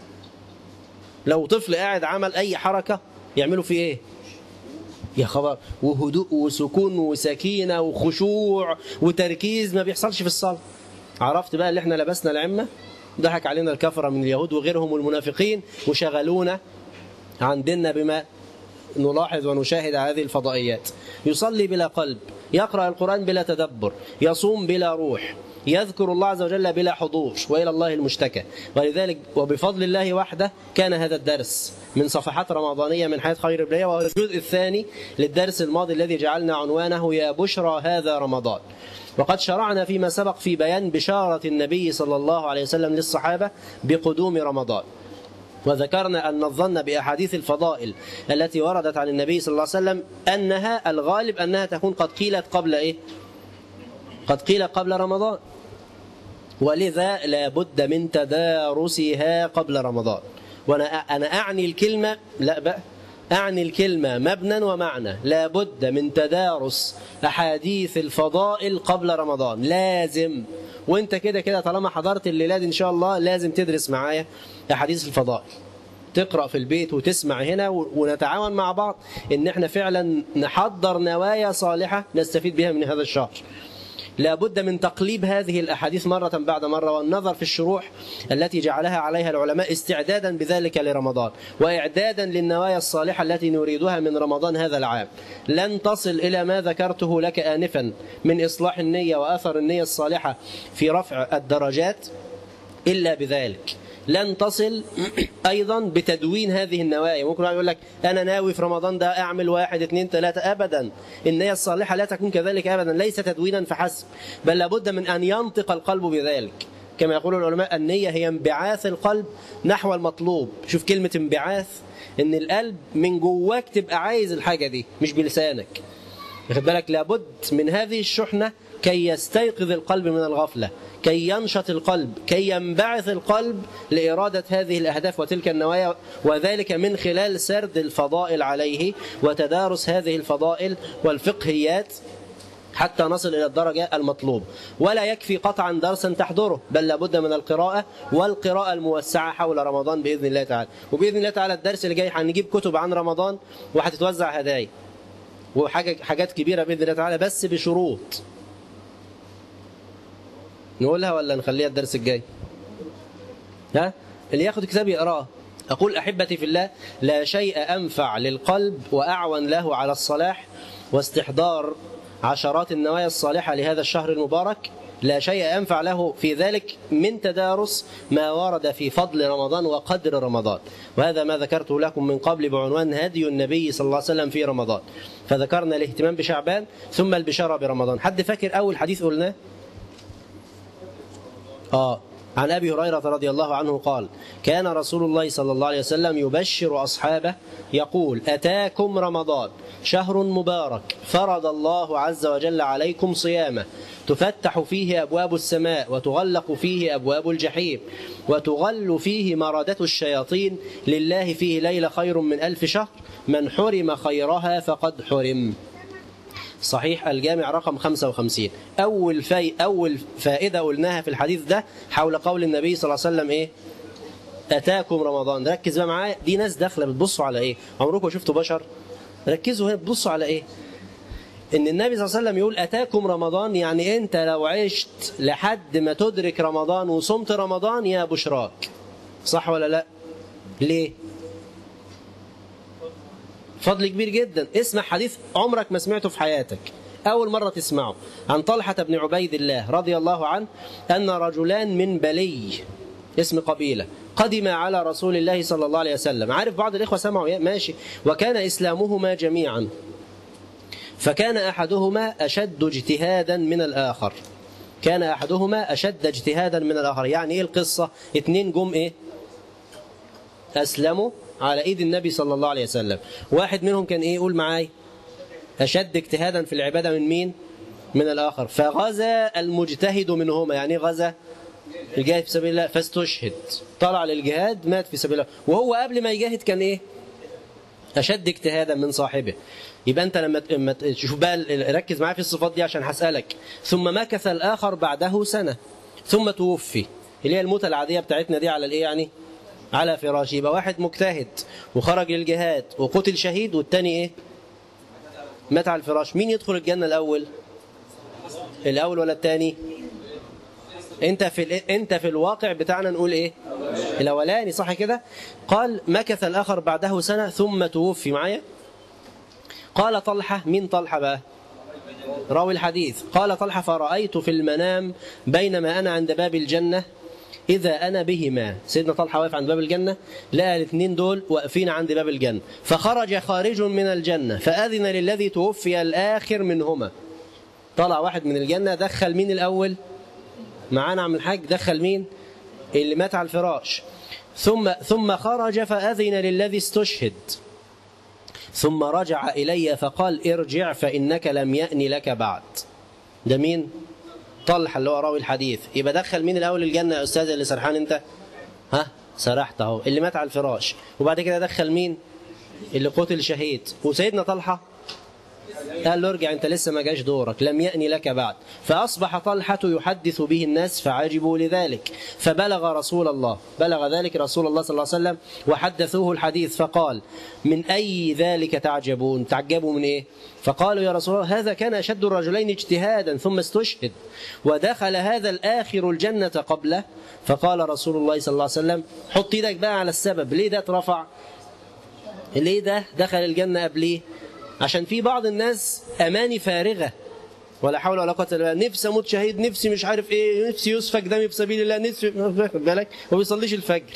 Speaker 4: لو طفل قاعد عمل أي حركة يعملوا فيه إيه؟ يا خبر، وهدوء وسكون وسكينة وخشوع وتركيز ما بيحصلش في الصلاة. عرفت بقى اللي احنا لبسنا العمة؟ ضحك علينا الكفرة من اليهود وغيرهم والمنافقين وشغلونا عن ديننا بما نلاحظ ونشاهد هذه الفضائيات. يصلي بلا قلب، يقرأ القرآن بلا تدبر، يصوم بلا روح، يذكر الله عز وجل بلا حضور، وإلى الله المشتكى. ولذلك وبفضل الله وحده كان هذا الدرس من صفحات رمضانية من حياة خير البرية، وهو الجزء الثاني للدرس الماضي الذي جعلنا عنوانه يا بشرى هذا رمضان. وقد شرعنا فيما سبق في بيان بشارة النبي صلى الله عليه وسلم للصحابة بقدوم رمضان، وذكرنا أن الظن بأحاديث الفضائل التي وردت عن النبي صلى الله عليه وسلم أنها الغالب أنها تكون قد قيلت قبل إيه؟ قد قيل قبل رمضان، ولذا لا بد من تدارسها قبل رمضان. وأنا أنا أعني الكلمة لا بقى أعني الكلمة مبنى ومعنى، لا بد من تدارس أحاديث الفضائل قبل رمضان، لازم. وانت كده كده طالما حضرت الليلة دي إن شاء الله لازم تدرس معايا أحاديث الفضائل، تقرأ في البيت وتسمع هنا، ونتعاون مع بعض إن احنا فعلا نحضر نوايا صالحة نستفيد بها من هذا الشهر. لا بد من تقليب هذه الأحاديث مرة بعد مرة، والنظر في الشروح التي جعلها عليها العلماء استعدادا بذلك لرمضان، وإعدادا للنوايا الصالحة التي نريدها من رمضان هذا العام. لن تصل إلى ما ذكرته لك آنفا من إصلاح النية وأثر النية الصالحة في رفع الدرجات إلا بذلك. لن تصل أيضا بتدوين هذه النوايا. ممكن يقول لك أنا ناوي في رمضان ده أعمل واحد اثنين ثلاثة، أبدا. النية الصالحة لا تكون كذلك أبدا، ليس تدوينا فحسب، بل لابد من أن ينطق القلب بذلك. كما يقول العلماء النية هي انبعاث القلب نحو المطلوب. شوف كلمة انبعاث، إن القلب من جواك تبقى عايز الحاجة دي مش بلسانك. واخد بالك؟ لابد من هذه الشحنة كي يستيقظ القلب من الغفلة، كي ينشط القلب، كي ينبعث القلب لإرادة هذه الأهداف وتلك النوايا، وذلك من خلال سرد الفضائل عليه وتدارس هذه الفضائل والفقهيات حتى نصل إلى الدرجة المطلوب. ولا يكفي قطعا درسا تحضره، بل لابد من القراءة، والقراءة الموسعة حول رمضان بإذن الله تعالى. وبإذن الله تعالى الدرس اللي جاي هنجيب كتب عن رمضان وهتتوزع هدايا وحاجات كبيرة بإذن الله تعالى، بس بشروط. نقولها ولا نخليها الدرس الجاي؟ ها؟ اللي ياخد كتاب يقراه. أقول أحبتي في الله، لا شيء أنفع للقلب وأعون له على الصلاح واستحضار عشرات النوايا الصالحة لهذا الشهر المبارك، لا شيء أنفع له في ذلك من تدارس ما ورد في فضل رمضان وقدر رمضان. وهذا ما ذكرته لكم من قبل بعنوان هدي النبي صلى الله عليه وسلم في رمضان. فذكرنا الاهتمام بشعبان ثم البشارة برمضان. حد فاكر أول حديث قلناه؟ آه عن أبي هريرة رضي الله عنه قال: كان رسول الله صلى الله عليه وسلم يبشر أصحابه يقول: أتاكم رمضان شهر مبارك فرض الله عز وجل عليكم صيامه، تفتح فيه أبواب السماء وتغلق فيه أبواب الجحيم وتغل فيه مردة الشياطين، لله فيه ليلة خير من ألف شهر، من حرم خيرها فقد حرم. صحيح الجامع رقم خمسة وخمسين. أول, في أول فائدة قلناها في الحديث ده حول قول النبي صلى الله عليه وسلم إيه؟ أتاكم رمضان. ركز بقى معايا، دي ناس داخلة بتبصوا على إيه؟ عمركم شفتوا بشر؟ ركزوا هنا بتبصوا على إيه؟ إن النبي صلى الله عليه وسلم يقول أتاكم رمضان، يعني أنت لو عشت لحد ما تدرك رمضان وصمت رمضان يا بشراك. صح ولا لا؟ ليه؟ فضل كبير جدا. اسمع حديث عمرك ما سمعته في حياتك، أول مرة تسمعه، عن طلحة بن عبيد الله رضي الله عنه أن رجلان من بلي اسم قبيلة قدم على رسول الله صلى الله عليه وسلم. عارف بعض الإخوة سمعوا ماشي. وكان إسلامهما جميعا، فكان أحدهما أشد اجتهادا من الآخر. كان أحدهما أشد اجتهادا من الآخر. يعني إيه القصة؟ اتنين جم إيه؟ أسلموا على إيد النبي صلى الله عليه وسلم. واحد منهم كان إيه؟ قول معاي. أشد اجتهادا في العبادة من مين؟ من الآخر. فغزا المجتهد منهما. يعني غزا الجاهد في سبيل الله فاستشهد، طلع للجهاد مات في سبيل الله. وهو قبل ما يجاهد كان إيه؟ أشد اجتهادا من صاحبه. يبقى أنت لما تشوف بقى، ركز معايا في الصفات دي عشان هسألك. ثم مكث الآخر بعده سنة ثم توفي، اللي هي الموتة العادية بتاعتنا دي على الإيه يعني؟ على فراشه. يبقى واحد مجتهد وخرج للجهاد وقتل شهيد، والتاني إيه؟ مات على الفراش. مين يدخل الجنة الأول؟ الأول ولا التاني؟ أنت في أنت في الواقع بتاعنا نقول إيه؟ الأولاني. صح كده؟ قال مكث الآخر بعده سنة ثم توفي. معايا؟ قال طلحة. مين طلحة بقى؟ راوي الحديث. قال طلحة: فرأيت في المنام بينما أنا عند باب الجنة إذا أنا بهما. سيدنا طلحة واقف عند باب الجنة، لقى الاثنين دول واقفين عند باب الجنة، فخرج خارج من الجنة فأذن للذي توفي الآخر منهما. طلع واحد من الجنة، دخل مين الأول؟ معانا عم الحاج. دخل مين؟ اللي مات على الفراش. ثم ثم خرج فأذن للذي استشهد، ثم رجع إلي فقال: ارجع فإنك لم يأن لك بعد. ده مين؟ طلحة اللي هو راوي الحديث. يبقى دخل مين الأول الجنة يا أستاذ اللي سرحان أنت؟ ها؟ سرحت أهو. اللي مات على الفراش. وبعد كده دخل مين؟ اللي قتل شهيد. وسيدنا طلحة قال له: ارجع أنت لسه ما جاش دورك، لم يأن لك بعد. فأصبح طلحة يحدث به الناس فعجبوا لذلك، فبلغ رسول الله بلغ ذلك رسول الله صلى الله عليه وسلم وحدثوه الحديث، فقال: من أي ذلك تعجبون؟ تعجبوا من إيه؟ فقالوا: يا رسول الله هذا كان أشد الرجلين اجتهادا ثم استشهد، ودخل هذا الآخر الجنة قبله. فقال رسول الله صلى الله عليه وسلم: حط ايدك بقى على السبب، ليه ده اترفع؟ ليه ده دخل الجنة قبليه؟ عشان في بعض الناس أماني فارغة، ولا حول ولا قوة إلا بالله، نفسي أموت شهيد، نفسي مش عارف إيه، نفسي يسفك دمي في سبيل الله، نفسي بالك وما بيصليش الفجر.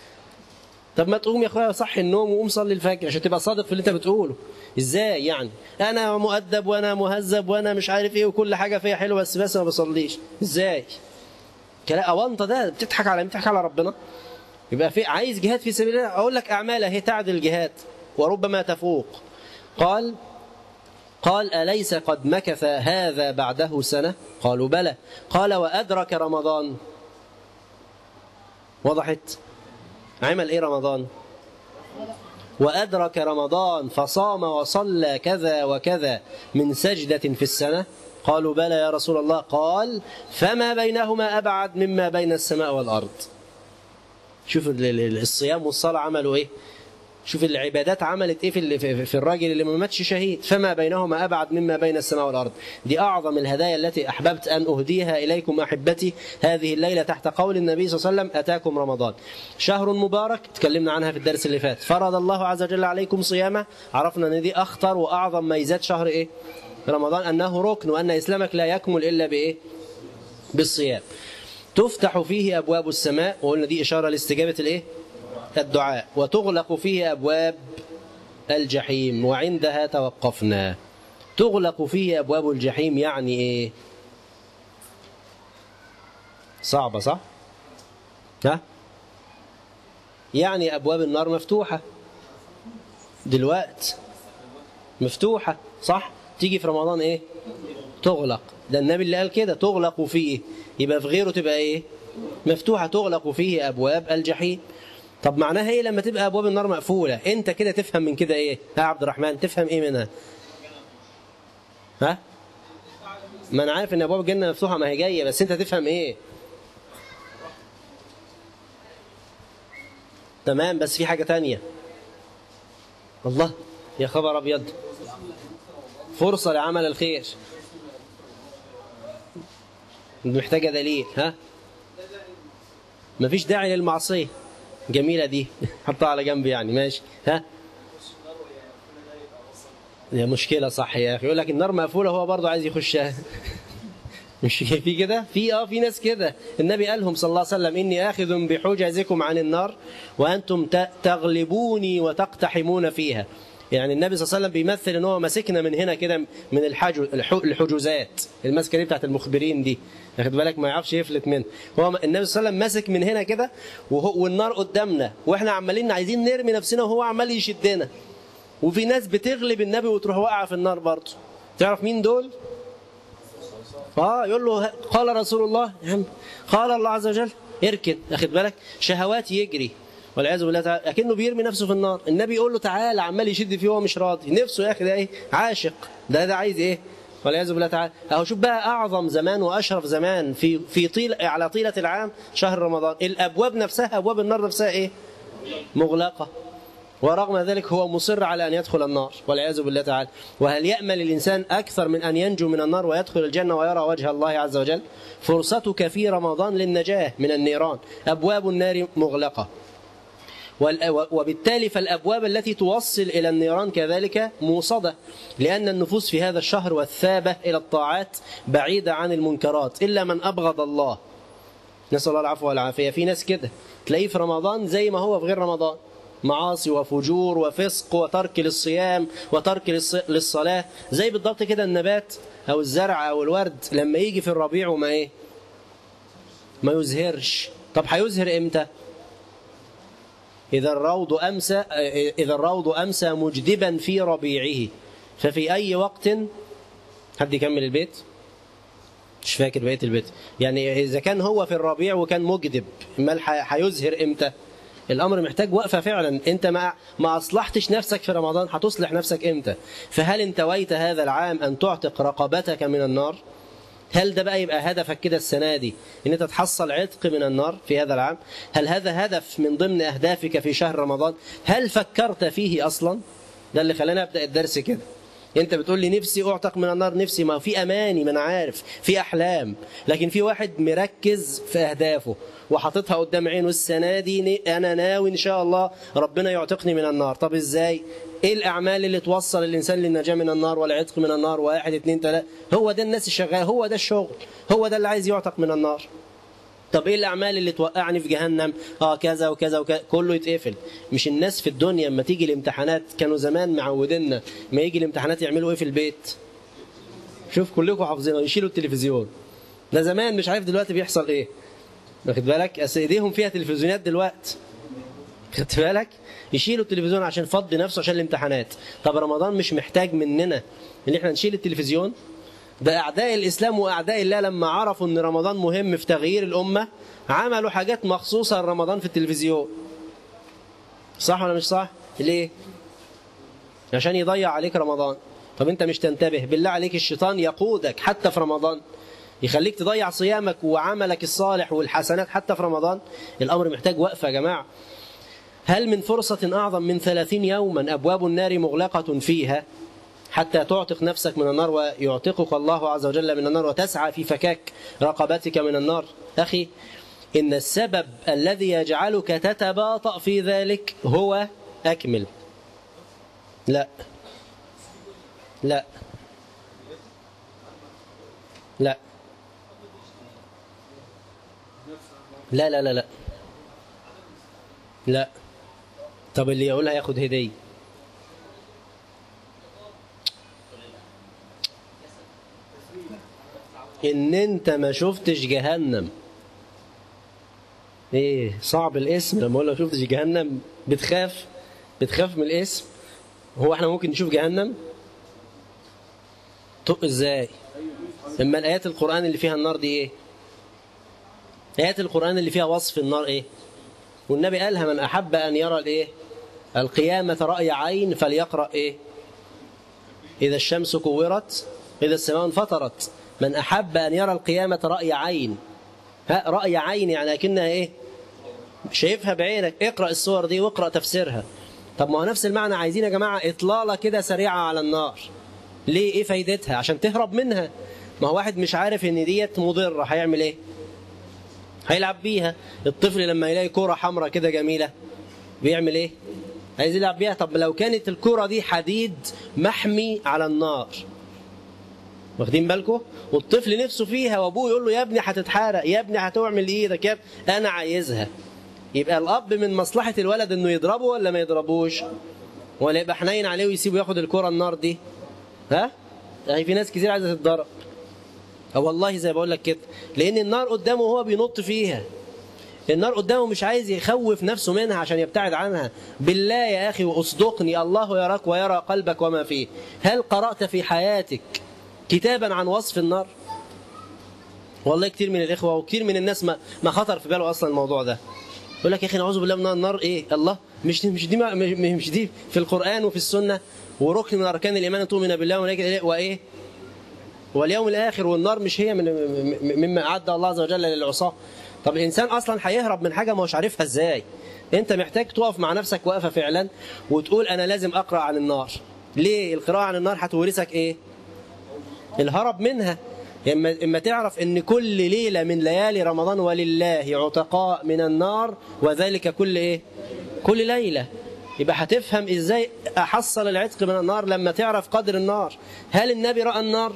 Speaker 4: طب ما تقوم يا أخويا صحي النوم وقوم صلي الفجر عشان تبقى صادق في اللي أنت بتقوله. إزاي يعني؟ أنا مؤدب وأنا مهذب وأنا مش عارف إيه وكل حاجة فيها حلوة، بس بس ما بصليش. إزاي؟ كلام أونطة ده، بتضحك على بتضحك على ربنا. يبقى في عايز جهاد في سبيل الله، أقول لك أعمال هي تعدل الجهاد وربما تفوق. قال قال أليس قد مكث هذا بعده سنة؟ قالوا بلى. قال وأدرك رمضان. وضحت؟ عمل إيه رمضان؟ وأدرك رمضان فصام وصلى كذا وكذا من سجدة في السنة. قالوا بلى يا رسول الله. قال فما بينهما أبعد مما بين السماء والأرض. شوف الصيام والصلاة عملوا إيه؟ شوف العبادات عملت ايه في في الراجل اللي ما ماتش شهيد. فما بينهما ابعد مما بين السماء والارض. دي اعظم الهدايا التي احببت ان اهديها اليكم احبتي هذه الليله تحت قول النبي صلى الله عليه وسلم اتاكم رمضان شهر مبارك، تكلمنا عنها في الدرس اللي فات. فرض الله عز وجل عليكم صيامه، عرفنا ان دي اخطر واعظم ميزات شهر ايه؟ رمضان، انه ركن، وان اسلامك لا يكمل الا بايه؟ بالصيام. تفتح فيه ابواب السماء، وقلنا دي اشاره لاستجابه الايه؟ الدعاء. وتغلق فيه أبواب الجحيم، وعندها توقفنا. تغلق فيه أبواب الجحيم يعني إيه؟ صعبة صح؟ ها؟ يعني أبواب النار مفتوحة دلوقت، مفتوحة صح؟ تيجي في رمضان إيه؟ تغلق. ده النبي اللي قال كده، تغلق فيه. يبقى في غيره تبقى إيه؟ مفتوحة. تغلق فيه أبواب الجحيم. طب معناها ايه لما تبقى ابواب النار مقفوله؟ انت كده تفهم من كده ايه؟ ها عبد الرحمن تفهم ايه منها؟ ها؟ ما انا عارف ان ابواب الجنه مفتوحه، ما هي جايه، بس انت تفهم ايه؟ تمام، بس في حاجه تانية. الله، يا خبر ابيض، فرصه لعمل الخير محتاجه دليل. ها؟ مفيش داعي للمعصيه. جميلة دي، حطها على جنب يعني، ماشي. ها؟ هي مشكلة صح يا أخي، يقول لك النار مقفولة هو برضه عايز يخشها. مش في كده؟ في اه في ناس كده. النبي قالهم صلى الله عليه وسلم إني آخذ بحجزكم عن النار وأنتم تغلبوني وتقتحمون فيها. يعني النبي صلى الله عليه وسلم بيمثل ان هو ماسكنا من هنا كده، من الحجوزات، المسكه دي بتاعت المخبرين دي، واخد بالك، ما يعرفش يفلت منها. هو النبي صلى الله عليه وسلم ماسك من هنا كده، والنار قدامنا، واحنا عمالين عايزين نرمي نفسنا وهو عمال يشدنا. وفي ناس بتغلب النبي وتروح واقعه في النار برضه. تعرف مين دول؟ اه يقول له قال رسول الله، قال الله عز وجل، اركن، واخد بالك، شهوات يجري والعياذ بالله تعالى، اكنه بيرمي نفسه في النار. النبي يقول له تعالى، عمال يشد فيه وهو مش راضي، نفسه يا اخي ده ايه؟ عاشق، ده ده عايز ايه؟ والعياذ بالله تعالى. اهو شوف بقى اعظم زمان واشرف زمان في في طيل على طيله العام شهر رمضان، الابواب نفسها، ابواب النار نفسها ايه؟ مغلقه، ورغم ذلك هو مصر على ان يدخل النار والعياذ بالله تعالى. وهل يامل الانسان اكثر من ان ينجو من النار ويدخل الجنه ويرى وجه الله عز وجل؟ فرصتك في رمضان للنجاه من النيران، ابواب النار مغلقه، وبالتالي فالأبواب التي توصل إلى النيران كذلك موصدة، لأن النفوس في هذا الشهر والثابة إلى الطاعات بعيدة عن المنكرات، إلا من أبغض الله، نسأل الله العفو والعافية. في ناس كده تلاقيه في رمضان زي ما هو في غير رمضان، معاصي وفجور وفسق وترك للصيام وترك للصلاة، زي بالضبط كده النبات أو الزرع أو الورد لما يجي في الربيع وما إيه؟ ما يزهرش. طب هيزهر إمتى؟ إذا الروض أمسى، إذا الروض أمسى مجدبا في ربيعه، ففي أي وقت. حد يكمل البيت؟ مش فاكر بقية البيت. يعني إذا كان هو في الربيع وكان مجدب، امال هيزهر إمتى؟ الأمر محتاج وقفة فعلا. أنت ما ما أصلحتش نفسك في رمضان، هتصلح نفسك إمتى؟ فهل انتويت هذا العام أن تعتق رقبتك من النار؟ هل ده بقى يبقى هدفك كده السنة دي، ان انت تحصل عتق من النار في هذا العام؟ هل هذا هدف من ضمن اهدافك في شهر رمضان؟ هل فكرت فيه اصلا؟ ده اللي خلاني ابدا الدرس كده. انت بتقول لي نفسي اعتق من النار، نفسي، ما في اماني، ما انا عارف، في احلام، لكن في واحد مركز في اهدافه وحاططها قدام عينه، السنة دي انا ناوي ان شاء الله ربنا يعتقني من النار. طب ازاي؟ ايه الاعمال اللي توصل الانسان للنجاة من النار والعتق من النار؟ واحد اتنين تلاته. هو ده الناس الشغال، هو ده الشغل، هو ده اللي عايز يعتق من النار. طب ايه الاعمال اللي توقعني في جهنم؟ اه كذا وكذا وكذا، كله يتقفل. مش الناس في الدنيا اما تيجي الامتحانات، كانوا زمان معوديننا ما يجي الامتحانات يعملوا ايه في البيت؟ شوف كلكم حافظينه، يشيلوا التلفزيون. ده زمان، مش عارف دلوقتي بيحصل ايه. واخد بالك؟ اصل ايديهم فيها تلفزيونات دلوقتي، خدت بالك؟ يشيلوا التلفزيون عشان فضي نفسه عشان الامتحانات. طب رمضان مش محتاج مننا ان احنا نشيل التلفزيون؟ ده اعداء الاسلام واعداء الله لما عرفوا ان رمضان مهم في تغيير الامه، عملوا حاجات مخصوصه لرمضان في التلفزيون. صح ولا مش صح؟ ليه؟ عشان يضيع عليك رمضان. طب انت مش تنتبه بالله عليك؟ الشيطان يقودك حتى في رمضان، يخليك تضيع صيامك وعملك الصالح والحسنات حتى في رمضان. الامر محتاج وقفه يا جماعه. هل من فرصة أعظم من ثلاثين يوما أبواب النار مغلقة فيها حتى تعتق نفسك من النار ويعتقك الله عز وجل من النار وتسعى في فكاك رقبتك من النار؟ أخي، إن السبب الذي يجعلك تتباطأ في ذلك هو أكمل. لا لا لا لا لا لا لا لا. طب اللي يقولها ياخد هدية. إن أنت ما شفتش جهنم. إيه صعب الاسم لما أقول لك شفتش جهنم بتخاف بتخاف من الاسم. هو احنا ممكن نشوف جهنم؟ طب ازاي؟ اما الآيات القرآن اللي فيها النار دي ايه؟ آيات القرآن اللي فيها وصف النار ايه؟ والنبي قالها من أحب أن يرى الايه؟ القيامة رأي عين فليقرأ ايه؟ إذا الشمس كورت إذا السماء انفطرت. من أحب أن يرى القيامة رأي عين. ها رأي عين يعني لكنها ايه؟ شايفها بعينك. اقرأ الصور دي واقرأ تفسيرها. طب ما هو نفس المعنى. عايزين يا جماعة إطلالة كده سريعة على النار. ليه؟ ايه فايدتها؟ عشان تهرب منها. ما هو واحد مش عارف ان ديت مضرة هيعمل ايه؟ هيلعب بيها. الطفل لما يلاقي كرة حمراء كده جميلة بيعمل ايه؟ عايز يلعب بيها. طب لو كانت الكرة دي حديد محمي على النار، واخدين بالكم؟ والطفل نفسه فيها وابوه يقول له يا ابني هتتحرق، يا ابني هتعمل ايدك، يا ابني انا عايزها. يبقى الاب من مصلحة الولد انه يضربه ولا ما يضربوش؟ ولا يبقى حنين عليه ويسيبه ياخد الكرة النار دي؟ ها؟ يعني في ناس كتير عايزة تتضرب. أو والله زي بقول لك كده، لأن النار قدامه وهو بينط فيها. النار قدامه مش عايز يخوف نفسه منها عشان يبتعد عنها. بالله يا أخي وأصدقني، الله يراك ويرى قلبك وما فيه. هل قرأت في حياتك كتابا عن وصف النار؟ والله كتير من الإخوة وكتير من الناس ما ما خطر في باله أصلا الموضوع ده. يقول لك يا أخي نعوذ بالله من النار. إيه الله؟ مش مش دي مش دي في القرآن وفي السنة، وركن من أركان الإيمان أن تؤمن بالله وملائكته وإيه؟ واليوم الآخر. والنار مش هي من مما أعد الله عز وجل للعصاة. طب الإنسان أصلا هيهرب من حاجة ما هوش عارفها إزاي؟ أنت محتاج تقف مع نفسك وقفة فعلا وتقول أنا لازم أقرأ عن النار. ليه؟ القراءة عن النار هتورثك إيه؟ الهرب منها. إما, إما تعرف أن كل ليلة من ليالي رمضان ولله عتقاء من النار، وذلك كل إيه؟ كل ليلة. يبقى هتفهم إزاي أحصل العتق من النار لما تعرف قدر النار. هل النبي رأى النار؟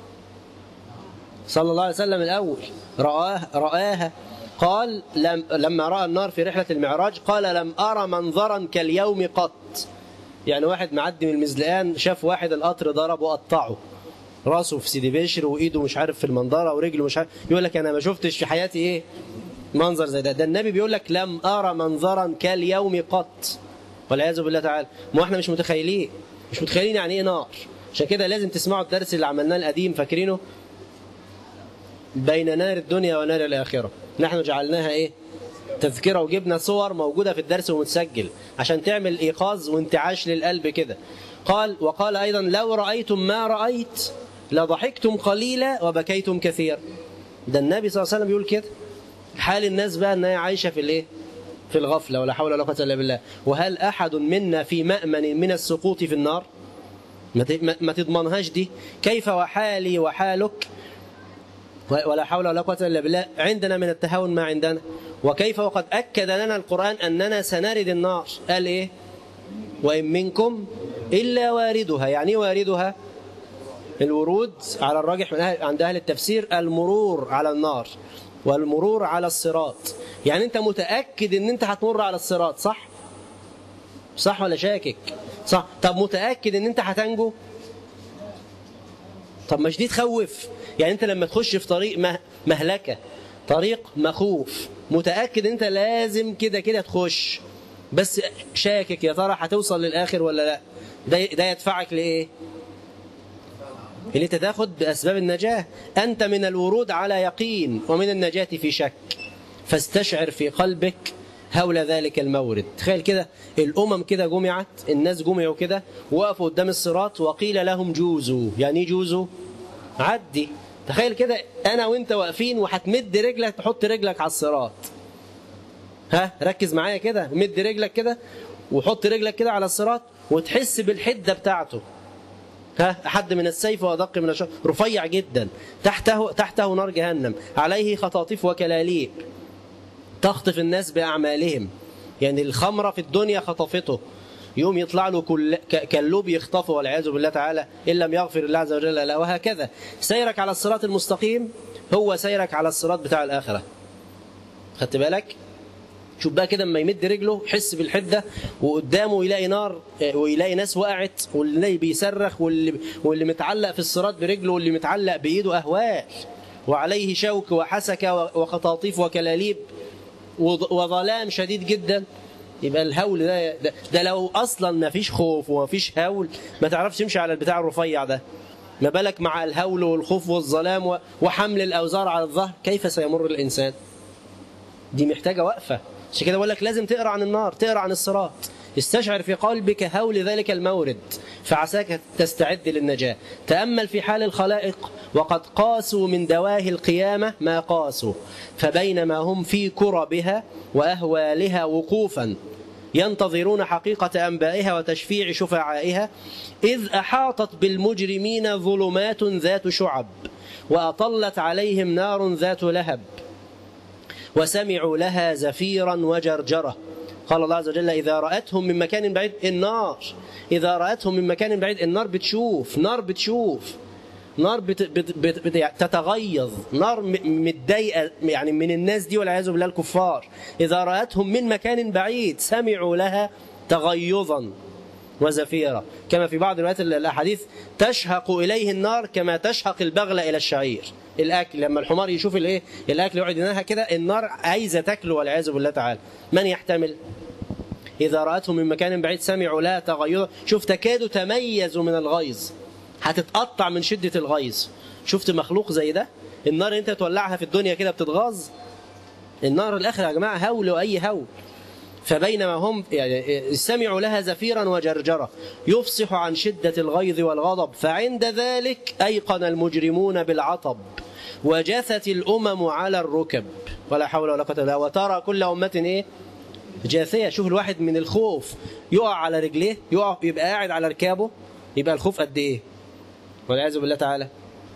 Speaker 4: صلى الله عليه وسلم الأول رآها, رآها. قال لم لما رأى النار في رحلة المعراج قال لم أرى منظرا كاليوم قط. يعني واحد معدي من المزلقان شاف واحد القطر ضرب وقطعه، راسه في سيدي بشر وإيده مش عارف في المنظرة ورجله مش عارف. يقول لك أنا ما شفتش في حياتي إيه منظر زي ده. ده النبي بيقول لك لم أرى منظرا كاليوم قط، والعياذ بالله تعالى. ما احنا مش متخيلين مش متخيلين يعني ايه نار. عشان كده لازم تسمعوا الدرس اللي عملناه القديم، فاكرينه؟ بين نار الدنيا ونار الآخرة. نحن جعلناها ايه؟ تذكرة، وجبنا صور موجودة في الدرس ومتسجل عشان تعمل إيقاظ وانتعاش للقلب كده. قال وقال أيضا لو رأيتم ما رأيت لضحكتم قليلا وبكيتم كثير. ده النبي صلى الله عليه وسلم بيقول كده. حال الناس بقى أنها عايشة في الايه؟ في الغفلة، ولا حول ولا قوة إلا بالله. وهل أحد منا في مأمن من السقوط في النار؟ ما تضمنهاش دي. كيف وحالي وحالك ولا حول ولا قوة إلا بالله عندنا من التهاون ما عندنا. وكيف وقد أكد لنا القرآن أننا سنرد النار. قال إيه؟ وإن منكم إلا واردها. يعني واردها الورود على الراجح من أهل عند أهل التفسير المرور على النار والمرور على الصراط. يعني أنت متأكد أن أنت هتمر على الصراط، صح؟ صح ولا شاكك؟ صح. طب متأكد أن أنت هتنجو؟ طب مش دي تخوف؟ يعني أنت لما تخش في طريق مهلكة، طريق مخوف، متأكد أنت لازم كده كده تخش، بس شاكك يا ترى هتوصل للآخر ولا لا. ده, ده يدفعك لإيه؟ اللي انت تاخد بأسباب النجاة. أنت من الورود على يقين ومن النجاة في شك، فاستشعر في قلبك هول ذلك المورد. تخيل كده الأمم كده جمعت، الناس جمعوا كده وقفوا قدام الصراط وقيل لهم جوزوا. يعني جوزوا عدي. تخيل كده أنا وإنت واقفين وهتمد رجلك تحط رجلك على الصراط، ها ركز معايا كده، مد رجلك كده وحط رجلك كده على الصراط وتحس بالحدة بتاعته. ها أحد من السيف وأدق من الشعر، رفيع جدا، تحته تحته نار جهنم، عليه خطاطيف وكلاليب تخطف الناس بأعمالهم. يعني الخمرة في الدنيا خطفته، يوم يطلع له كل كلوب يخطفه والعياذ بالله تعالى إن لم يغفر الله عز وجل له. وهكذا سيرك على الصراط المستقيم هو سيرك على الصراط بتاع الآخرة. خدت بالك؟ شوف بقى كده، اما يمد رجله يحس بالحده وقدامه يلاقي نار ويلاقي ناس وقعت، واللي بيصرخ واللي واللي متعلق في الصراط برجله واللي متعلق بايده اهوال، وعليه شوك وحسكه وخطاطيف وكلاليب وظلام شديد جدا. يبقى الهول ده, ده ده لو اصلا ما فيش خوف وما فيش هول ما تعرفش تمشي على البتاع الرفيع ده، ما بالك مع الهول والخوف والظلام وحمل الاوزار على الظهر، كيف سيمر الانسان؟ دي محتاجه وقفه. عشان كده بقول لك لازم تقرا عن النار، تقرا عن الصراط، استشعر في قلبك هول ذلك المورد فعساك تستعد للنجاة. تأمل في حال الخلائق وقد قاسوا من دواهي القيامة ما قاسوا، فبينما هم في كربها وأهوالها وقوفا ينتظرون حقيقة أنبائها وتشفيع شفعائها، إذ أحاطت بالمجرمين ظلمات ذات شعب وأطلت عليهم نار ذات لهب وسمعوا لها زفيرا وجرجرة. قال الله عز وجل إذا رأتهم من مكان بعيد، النار إذا رأتهم من مكان بعيد، النار بتشوف، نار بتشوف نار بت بت بت بت تتغيظ، نار متضايقة يعني من الناس دي والعياذ بالله الكفار. إذا رأتهم من مكان بعيد سمعوا لها تغيظا وزفيرا، كما في بعض روايات الأحاديث تشهق إليه النار كما تشهق البغلة إلى الشعير. الأكل لما الحمار يشوف الإيه الأكل يقعد ينهى كده، النار عايزة تاكله والعياذ بالله تعالى. من يحتمل؟ إذا رأتهم من مكان بعيد سمعوا لها تغيظا، شوف تكاد تميز من الغيظ، هتتقطع من شدة الغيظ. شفت مخلوق زي ده؟ النار انت تولعها في الدنيا كده بتتغاظ، النار الآخرة يا جماعة هول وأي هول. فبينما هم يعني سمعوا لها زفيرا وجرجرة يفصح عن شدة الغيظ والغضب، فعند ذلك أيقن المجرمون بالعطب وجثت الأمم على الركب ولا حول ولا قوة إلا بالله، وترى كل أمة إيه جاثية. شوف الواحد من الخوف يقع على رجليه، يقع يبقى قاعد على ركابه، يبقى الخوف قد إيه والعياذ بالله تعالى.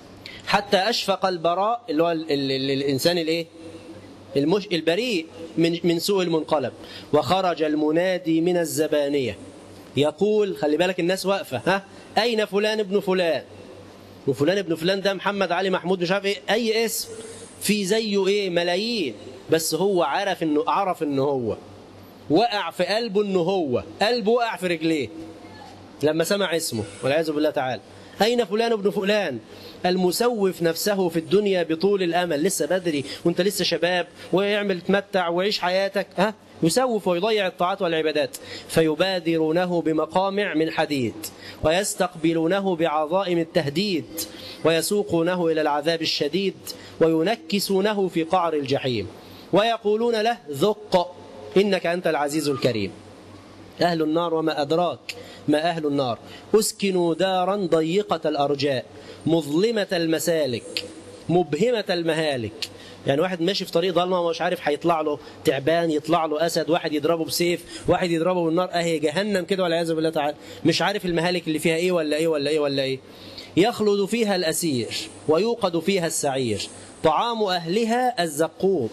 Speaker 4: حتى أشفق البراء اللي هو ال ال ال الإنسان الإيه المش البريء من من سوء المنقلب، وخرج المنادي من الزبانية يقول، خلي بالك الناس واقفة، ها أين فلان ابن فلان؟ وفلان ابن فلان ده محمد علي محمود مش عارف إيه، أي اسم في زيه إيه ملايين، بس هو عرف إنه عرف إنه هو وقع في قلبه، إنه هو قلبه وقع في رجليه لما سمع اسمه والعياذ بالله تعالى. أين فلان ابن فلان؟ المسوف نفسه في الدنيا بطول الأمل، لسه بدري وانت لسه شباب ويعمل تمتع ويعيش حياتك، ها يسوف ويضيع الطاعات والعبادات. فيبادرونه بمقامع من حديد ويستقبلونه بعظائم التهديد ويسوقونه إلى العذاب الشديد وينكسونه في قعر الجحيم ويقولون له ذق إنك أنت العزيز الكريم. أهل النار وما أدراك ما أهل النار، أسكنوا دارا ضيقة الأرجاء مظلمة المسالك مبهمة المهالك. يعني واحد ماشي في طريق ضلمة ومش عارف هيطلع له تعبان، يطلع له أسد، واحد يضربه بسيف، واحد يضربه بالنار، أهي جهنم كده والعياذ بالله تعالى، مش عارف المهالك اللي فيها إيه ولا إيه ولا إيه ولا إيه. يخلد فيها الأسير ويوقد فيها السعير، طعام أهلها الزقوم،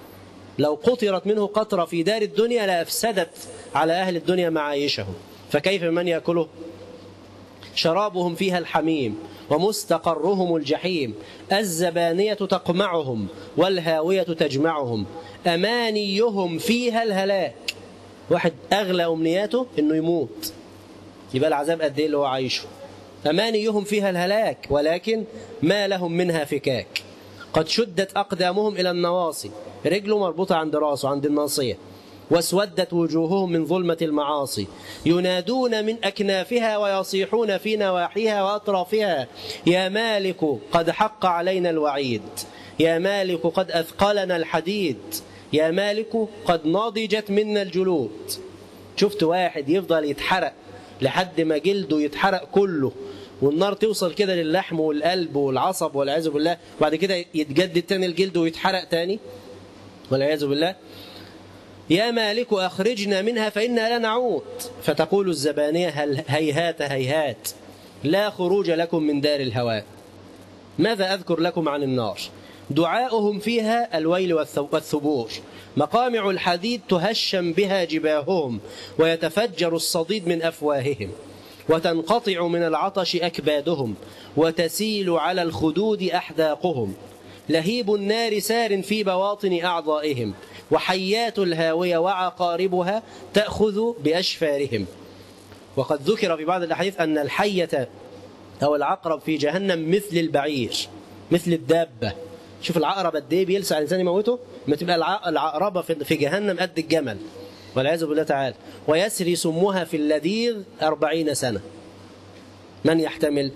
Speaker 4: لو قطرت منه قطرة في دار الدنيا لأفسدت على أهل الدنيا معايشهم، فكيف من يأكله؟ شرابهم فيها الحميم ومستقرهم الجحيم، الزبانية تقمعهم والهاوية تجمعهم، أمانيهم فيها الهلاك. واحد أغلى أمنياته إنه يموت، يبقى العذاب قد إيه اللي هو عايشه. أمانيهم فيها الهلاك ولكن ما لهم منها فكاك، قد شدت أقدامهم إلى النواصي، رجله مربوطة عند راسه عند الناصية، واسودت وجوههم من ظلمة المعاصي، ينادون من أكنافها ويصيحون في نواحيها وأطرافها، يا مالك قد حق علينا الوعيد، يا مالك قد أثقلنا الحديد، يا مالك قد نضجت منا الجلود. شفت واحد يفضل يتحرق لحد ما جلده يتحرق كله، والنار توصل كده للحم والقلب والعصب والعياذ بالله، وبعد كده يتجدد تاني الجلد ويتحرق تاني والعياذ بالله. يا مالك أخرجنا منها فإنا لا نعود. فتقول الزبانية هل هيهات هيهات لا خروج لكم من دار الهوان. ماذا أذكر لكم عن النار؟ دعاؤهم فيها الويل والثبور، مقامع الحديد تهشم بها جباههم ويتفجر الصديد من أفواههم، وتنقطع من العطش أكبادهم، وتسيل على الخدود أحداقهم، لهيب النار سار في بواطن أعضائهم، وحيات الهاوية وعقاربها تأخذ بأشفارهم. وقد ذكر في بعض الأحاديث أن الحية أو العقرب في جهنم مثل البعير، مثل الدابة. شوف العقرب قد ايه بيلسع الإنسان يموته، ما تبقى العقربة في جهنم قد الجمل والعياذ بالله تعالى، ويسري سمها في اللذيذ أربعين سنة. من يحتمل؟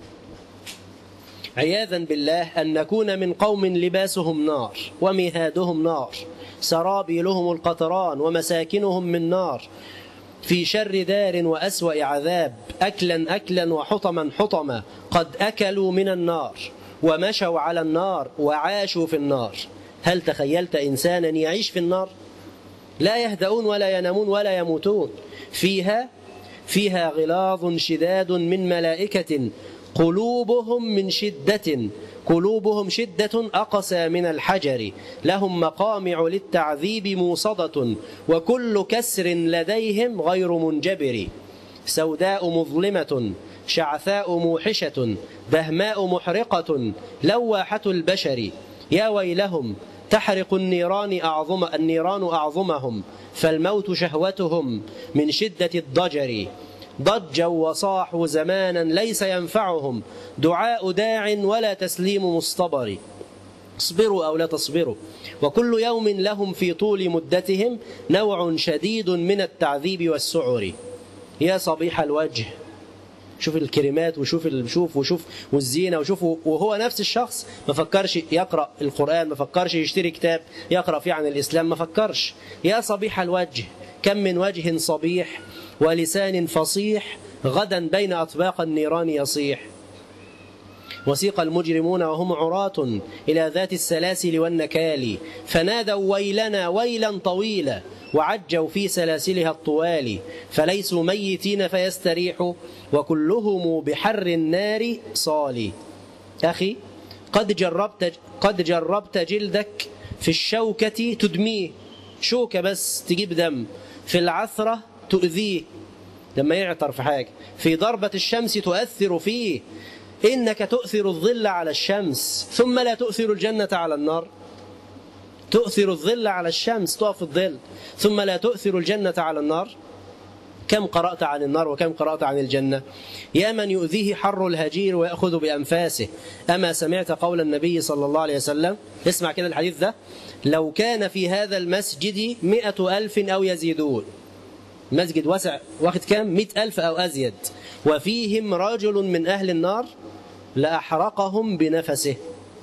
Speaker 4: عياذا بالله أن نكون من قوم لباسهم نار ومهادهم نار، سرابيلهم القطران ومساكنهم من نار، في شر دار وأسوأ عذاب، أكلا أكلا وحطما حطما، قد أكلوا من النار ومشوا على النار وعاشوا في النار. هل تخيلت إنسانا يعيش في النار؟ لا يهدؤون ولا ينامون ولا يموتون. فيها فيها غلاظ شداد من ملائكة قلوبهم من شدة قلوبهم شدة أقسى من الحجر، لهم مقامع للتعذيب موصدة، وكل كسر لديهم غير منجبر، سوداء مظلمة شعثاء موحشة دهماء محرقة لواحة البشر. يا ويلهم تحرق النيران أعظم النيران أعظمهم، فالموت شهوتهم من شدة الضجر. ضجوا وصاحوا زمانا ليس ينفعهم دعاء داع ولا تسليم مصطبر. اصبروا أو لا تصبروا، وكل يوم لهم في طول مدتهم نوع شديد من التعذيب والسعر. يا صبيح الوجه، شوف الكلمات وشوف شوف وشوف والزينة وشوف، وهو نفس الشخص ما فكرش يقرأ القرآن، ما فكرش يشتري كتاب يقرأ فيه عن الإسلام، ما فكرش. يا صبيح الوجه، كم من وجه صبيح ولسان فصيح غدا بين أطباق النيران يصيح. وسيق المجرمون وهم عراة إلى ذات السلاسل والنكال، فنادوا ويلنا ويلا طويلا، وعجوا في سلاسلها الطوال، فليسوا ميتين فيستريحوا، وكلهم بحر النار صالي. أخي قد جربت, قد جربت جلدك في الشوكة تدميه، شوكة بس تجيب دم، في العثرة تؤذيه لما يعثر في حاجة، في ضربة الشمس تؤثر فيه، إنك تؤثر الظل على الشمس ثم لا تؤثر الجنة على النار. تؤثر الظل على الشمس، تقف الظل، ثم لا تؤثر الجنة على النار. كم قرأت عن النار وكم قرأت عن الجنة. يا من يؤذيه حر الهجير ويأخذ بأنفاسه، أما سمعت قول النبي صلى الله عليه وسلم؟ اسمع كده الحديث ده: لو كان في هذا المسجد مئة ألف أو يزيدون، مسجد واسع واخد كام؟ مئة ألف أو أزيد، وفيهم رجل من أهل النار لأحرقهم بنفسه.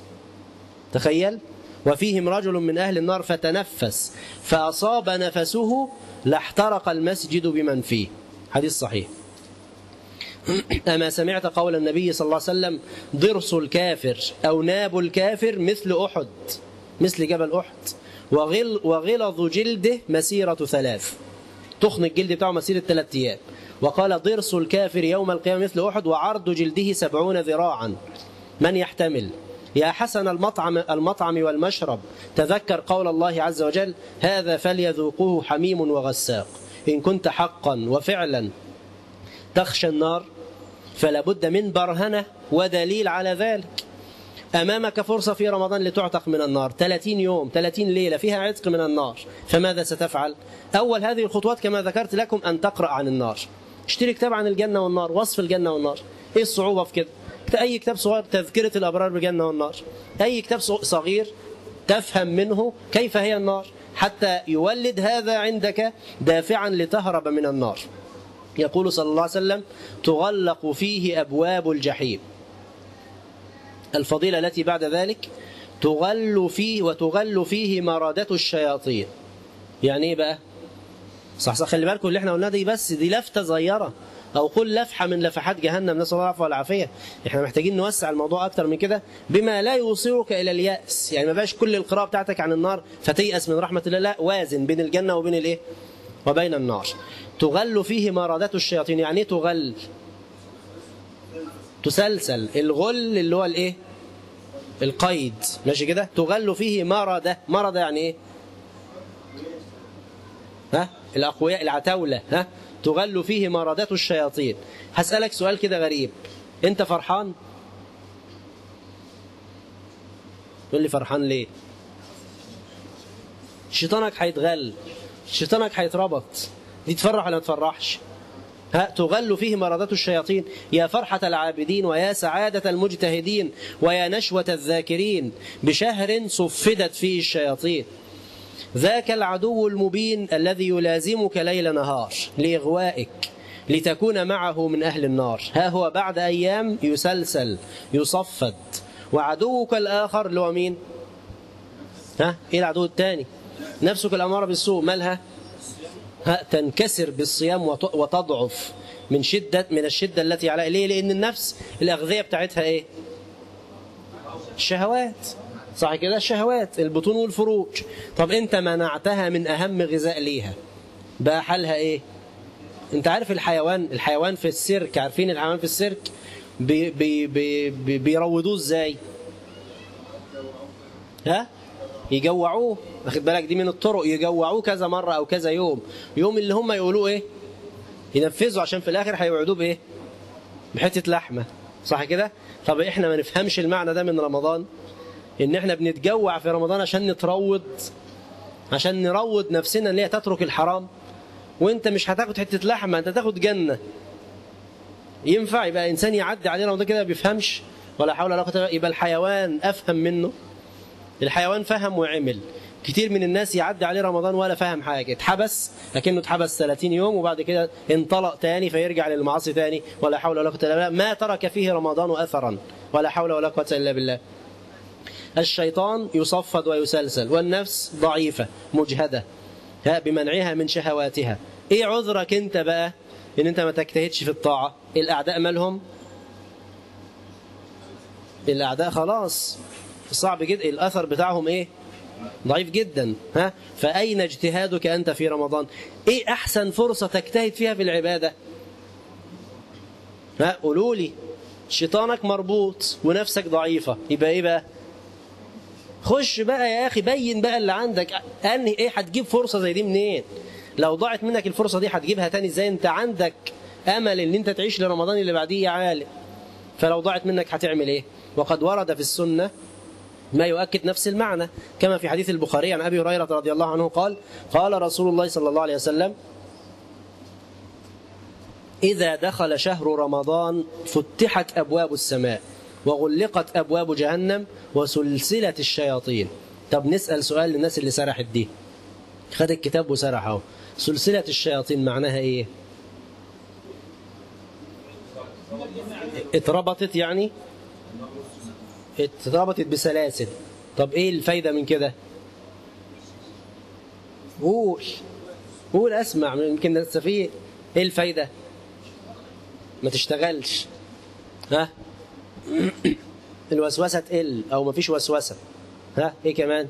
Speaker 4: تخيل، وفيهم رجل من أهل النار فتنفس فأصاب نفسه لاحترق المسجد بمن فيه. حديث صحيح. أما سمعت قول النبي صلى الله عليه وسلم: ضرس الكافر أو ناب الكافر مثل أحد، مثل جبل أحد، وغل وغلظ جلده مسيرة ثلاث، تخن الجلد بتاعه مسيرة ثلاث أيام. وقال: ضرس الكافر يوم القيامة مثل أحد، وعرض جلده سبعون ذراعا. من يحتمل؟ يا حسن المطعم, المطعم والمشرب، تذكر قول الله عز وجل: هذا فليذوقوه حميم وغساق. إن كنت حقا وفعلا تخشى النار فلا بد من برهنة ودليل على ذلك. أمامك فرصة في رمضان لتعتق من النار، ثلاثين يوم ثلاثين ليلة فيها عتق من النار، فماذا ستفعل؟ أول هذه الخطوات كما ذكرت لكم أن تقرأ عن النار، اشتري كتاب عن الجنة والنار، وصف الجنة والنار. إيه الصعوبة في كده؟ أي كتاب صغير، تذكرة الأبرار بالجنة والنار، أي كتاب صغير تفهم منه كيف هي النار، حتى يولد هذا عندك دافعا لتهرب من النار. يقول صلى الله عليه وسلم: تغلق فيه أبواب الجحيم. الفضيلة التي بعد ذلك: تغل فيه وتغل فيه مرادة الشياطين. يعني ايه بقى؟ صح صح، خلي بالكم اللي احنا قلنا دي بس دي لفتة صغيرة، أو قل لفحة من لفحات جهنم، نسأل الله العفو والعافية. احنا محتاجين نوسع الموضوع أكتر من كده بما لا يوصلك إلى اليأس. يعني ما بقاش كل القراءة بتاعتك عن النار فتيأس من رحمة الله، لا، وازن بين الجنة وبين الإيه؟ وبين النار. تغل فيه مرادات الشياطين. يعني ايه تغل؟ تسلسل. الغل اللي هو الإيه؟ القيد، ماشي كده. تغل فيه مرادة. مرادة يعني إيه؟ ها؟ الأقوياء، العتاولة. ها؟ تغل فيه مرادات الشياطين. هسألك سؤال كده غريب، أنت فرحان؟ تقول لي فرحان ليه؟ شيطانك هيتغل، شيطانك هيتربط، دي تفرح ولا ما تفرحش؟ ها؟ تغل فيه مرادات الشياطين. يا فرحة العابدين ويا سعادة المجتهدين ويا نشوة الذاكرين بشهر صفدت فيه الشياطين. ذاك العدو المبين الذي يلازمك ليل نهار لإغوائك لتكون معه من أهل النار. ها هو بعد أيام يسلسل يصفد. وعدوك الآخر اللي هو مين؟ ها؟ إيه العدو الثاني؟ نفسك الأمارة بالسوء. مالها؟ ها؟ تنكسر بالصيام وتضعف من شدة من الشدة التي عليها. ليه؟ لأن النفس الأغذية بتاعتها إيه؟ الشهوات، صح كده؟ الشهوات، البطون والفروج. طب انت منعتها من اهم غذاء ليها، بقى حالها ايه؟ انت عارف الحيوان الحيوان في السيرك، عارفين الحيوان في السيرك بي بي بي بي بيروضوه ازاي؟ ها؟ يجوعوه، واخد بالك؟ دي من الطرق، يجوعوه كذا مرة او كذا يوم. يوم اللي هم يقولوه ايه؟ ينفذوا، عشان في الاخر هيوعدوه بايه؟ بحتة لحمة، صح كده؟ طب احنا ما نفهمش المعنى ده من رمضان؟ ان احنا بنتجوع في رمضان عشان نتروض، عشان نروض نفسنا اللي هي تترك الحرام. وانت مش هتاخد حتة لحمة، انت تاخد جنة. ينفع يبقى انسان يعدي عليه رمضان كده ما بيفهمش؟ ولا حول ولا قوة. يبقى الحيوان افهم منه. الحيوان فهم وعمل. كتير من الناس يعدي عليه رمضان ولا فهم حاجة، اتحبس لكنه اتحبس ثلاثين يوم وبعد كده انطلق تاني فيرجع للمعاصي تاني. ولا حول ولا قوة الا بالله. ما ترك فيه رمضان اثرا. ولا حول ولا قوة الا بالله. الشيطان يصفد ويسلسل، والنفس ضعيفة مجهدة بمنعها من شهواتها. ايه عذرك انت بقى ان انت ما تجتهدش في الطاعة؟ الاعداء مالهم؟ الاعداء خلاص صعب جدا، الاثر بتاعهم ايه؟ ضعيف جدا. ها؟ فاين اجتهادك انت في رمضان؟ ايه احسن فرصة تجتهد فيها في العبادة؟ ها؟ قولوا لي. شيطانك مربوط ونفسك ضعيفة، يبقى ايه بقى؟ خش بقى يا اخي، بين بقى اللي عندك. اني ايه هتجيب فرصة زي دي منين؟ لو ضاعت منك الفرصة دي هتجيبها تاني ازاي؟ انت عندك امل ان انت تعيش لرمضان اللي بعديه يا عالم. فلو ضاعت منك هتعمل ايه؟ وقد ورد في السنة ما يؤكد نفس المعنى، كما في حديث البخاري عن ابي هريرة رضي الله عنه قال: قال رسول الله صلى الله عليه وسلم: إذا دخل شهر رمضان فتحت أبواب السماء وغلقت أبواب جهنم وسلسلة الشياطين. طب نسأل سؤال للناس اللي سرحت دي، خد الكتاب وسرح اهو. سلسلة الشياطين معناها ايه؟ اتربطت، يعني اتربطت بسلاسل. طب ايه الفايدة من كده؟ قول قول اسمع، يمكن نستفيد. ايه الفايدة؟ ما تشتغلش. ها؟ الوسوسة تقل او ما فيش وسوسة. ها؟ ايه كمان؟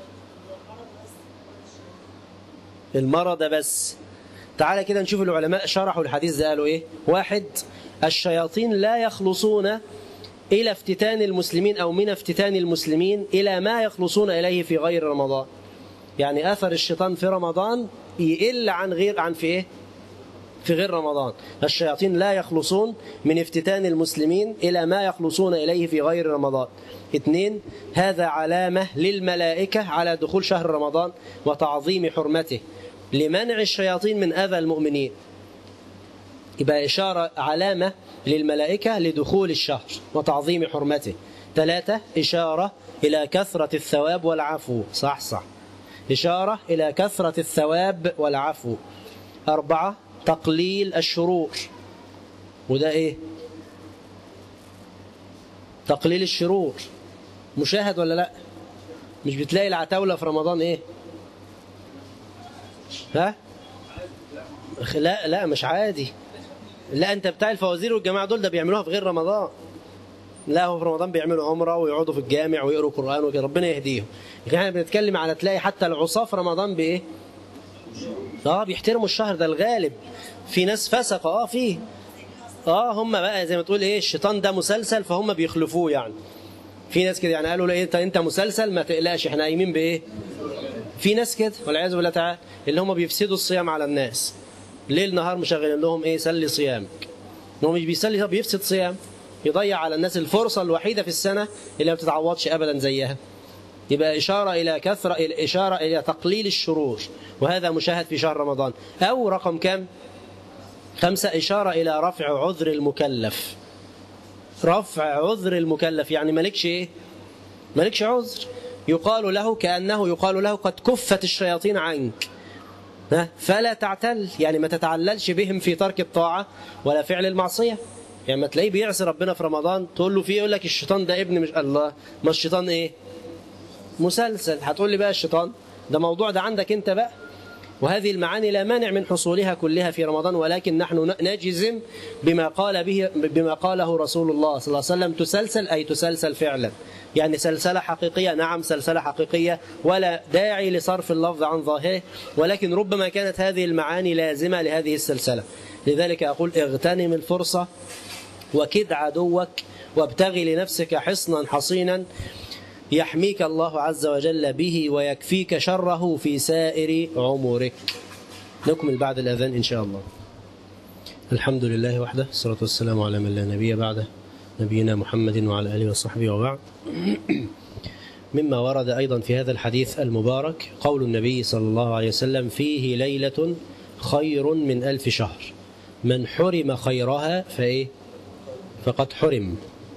Speaker 4: المرض بس. تعالى كده نشوف العلماء شرحوا الحديث ده قالوا ايه. واحد: الشياطين لا يخلصون إلى افتتان المسلمين أو من افتتان المسلمين إلى ما يخلصون إليه في غير رمضان. يعني أثر الشيطان في رمضان يقل عن غير عن في إيه؟ في غير رمضان. الشياطين لا يخلصون من افتتان المسلمين إلى ما يخلصون إليه في غير رمضان. اثنين: هذا علامة للملائكة على دخول شهر رمضان وتعظيم حرمته لمنع الشياطين من أذى المؤمنين. يبقى إشارة، علامة للملائكة لدخول الشهر وتعظيم حرمته. ثلاثة: إشارة إلى كثرة الثواب والعفو. صح صح إشارة إلى كثرة الثواب والعفو. أربعة: تقليل الشرور. وده إيه؟ تقليل الشرور مشاهد ولا لا؟ مش بتلاقي العتاولة في رمضان إيه؟ ها؟ لا لا مش عادي. لا أنت بتاع الفوازير والجماعة دول ده بيعملوها في غير رمضان. لا هو في رمضان بيعملوا عمرة ويقعدوا في الجامع ويقروا قرآن وكده، ربنا يهديهم. احنا بنتكلم على تلاقي حتى العصاة في رمضان بإيه؟ اه بيحترموا الشهر ده الغالب. في ناس فسقة اه فيه اه هم بقى زي ما تقول ايه الشيطان ده مسلسل فهم بيخلفوه يعني. في ناس كده يعني قالوا له ايه انت مسلسل ما تقلقش احنا قايمين بايه. في ناس كده والعياذ بالله تعالى اللي هم بيفسدوا الصيام على الناس ليل نهار مشغلين لهم ايه سلي صيامك. هو مش بيسلي بيفسد صيام، يضيع على الناس الفرصة الوحيدة في السنة اللي ما بتتعوضش ابدا زيها. يبقى إشارة إلى كثرة إشارة إلى تقليل الشرور، وهذا مشاهد في شهر رمضان. أو رقم كم؟ خمسة إشارة إلى رفع عذر المكلف. رفع عذر المكلف يعني مالكش إيه؟ مالكش عذر. يقال له كأنه يقال له قد كفت الشياطين عنك فلا تعتل، يعني ما تتعللش بهم في ترك الطاعة ولا فعل المعصية. يعني ما تلاقيه بيعصي ربنا في رمضان تقول له فيه يقول لك الشيطان ده ابن مش الله. ما الشيطان إيه؟ مسلسل. هتقول لي بقى الشيطان ده موضوع ده عندك انت بقى. وهذه المعاني لا مانع من حصولها كلها في رمضان، ولكن نحن نجزم بما قال به بما قاله رسول الله صلى الله عليه وسلم تسلسل أي تسلسل فعلا، يعني سلسلة حقيقية. نعم سلسلة حقيقية ولا داعي لصرف اللفظ عن ظاهره، ولكن ربما كانت هذه المعاني لازمة لهذه السلسلة. لذلك أقول اغتنم الفرصة وكد عدوك وابتغي لنفسك حصنا حصينا يحميك الله عز وجل به ويكفيك شره في سائر عمرك. نكمل بعد الأذان إن شاء الله. الحمد لله وحده، الصلاة والسلام على من لا نبي بعده، نبينا محمد وعلى آله وصحبه وبعد. مما ورد أيضا في هذا الحديث المبارك قول النبي صلى الله عليه وسلم فيه ليلة خير من ألف شهر من حرم خيرها فإيه فقد حرم.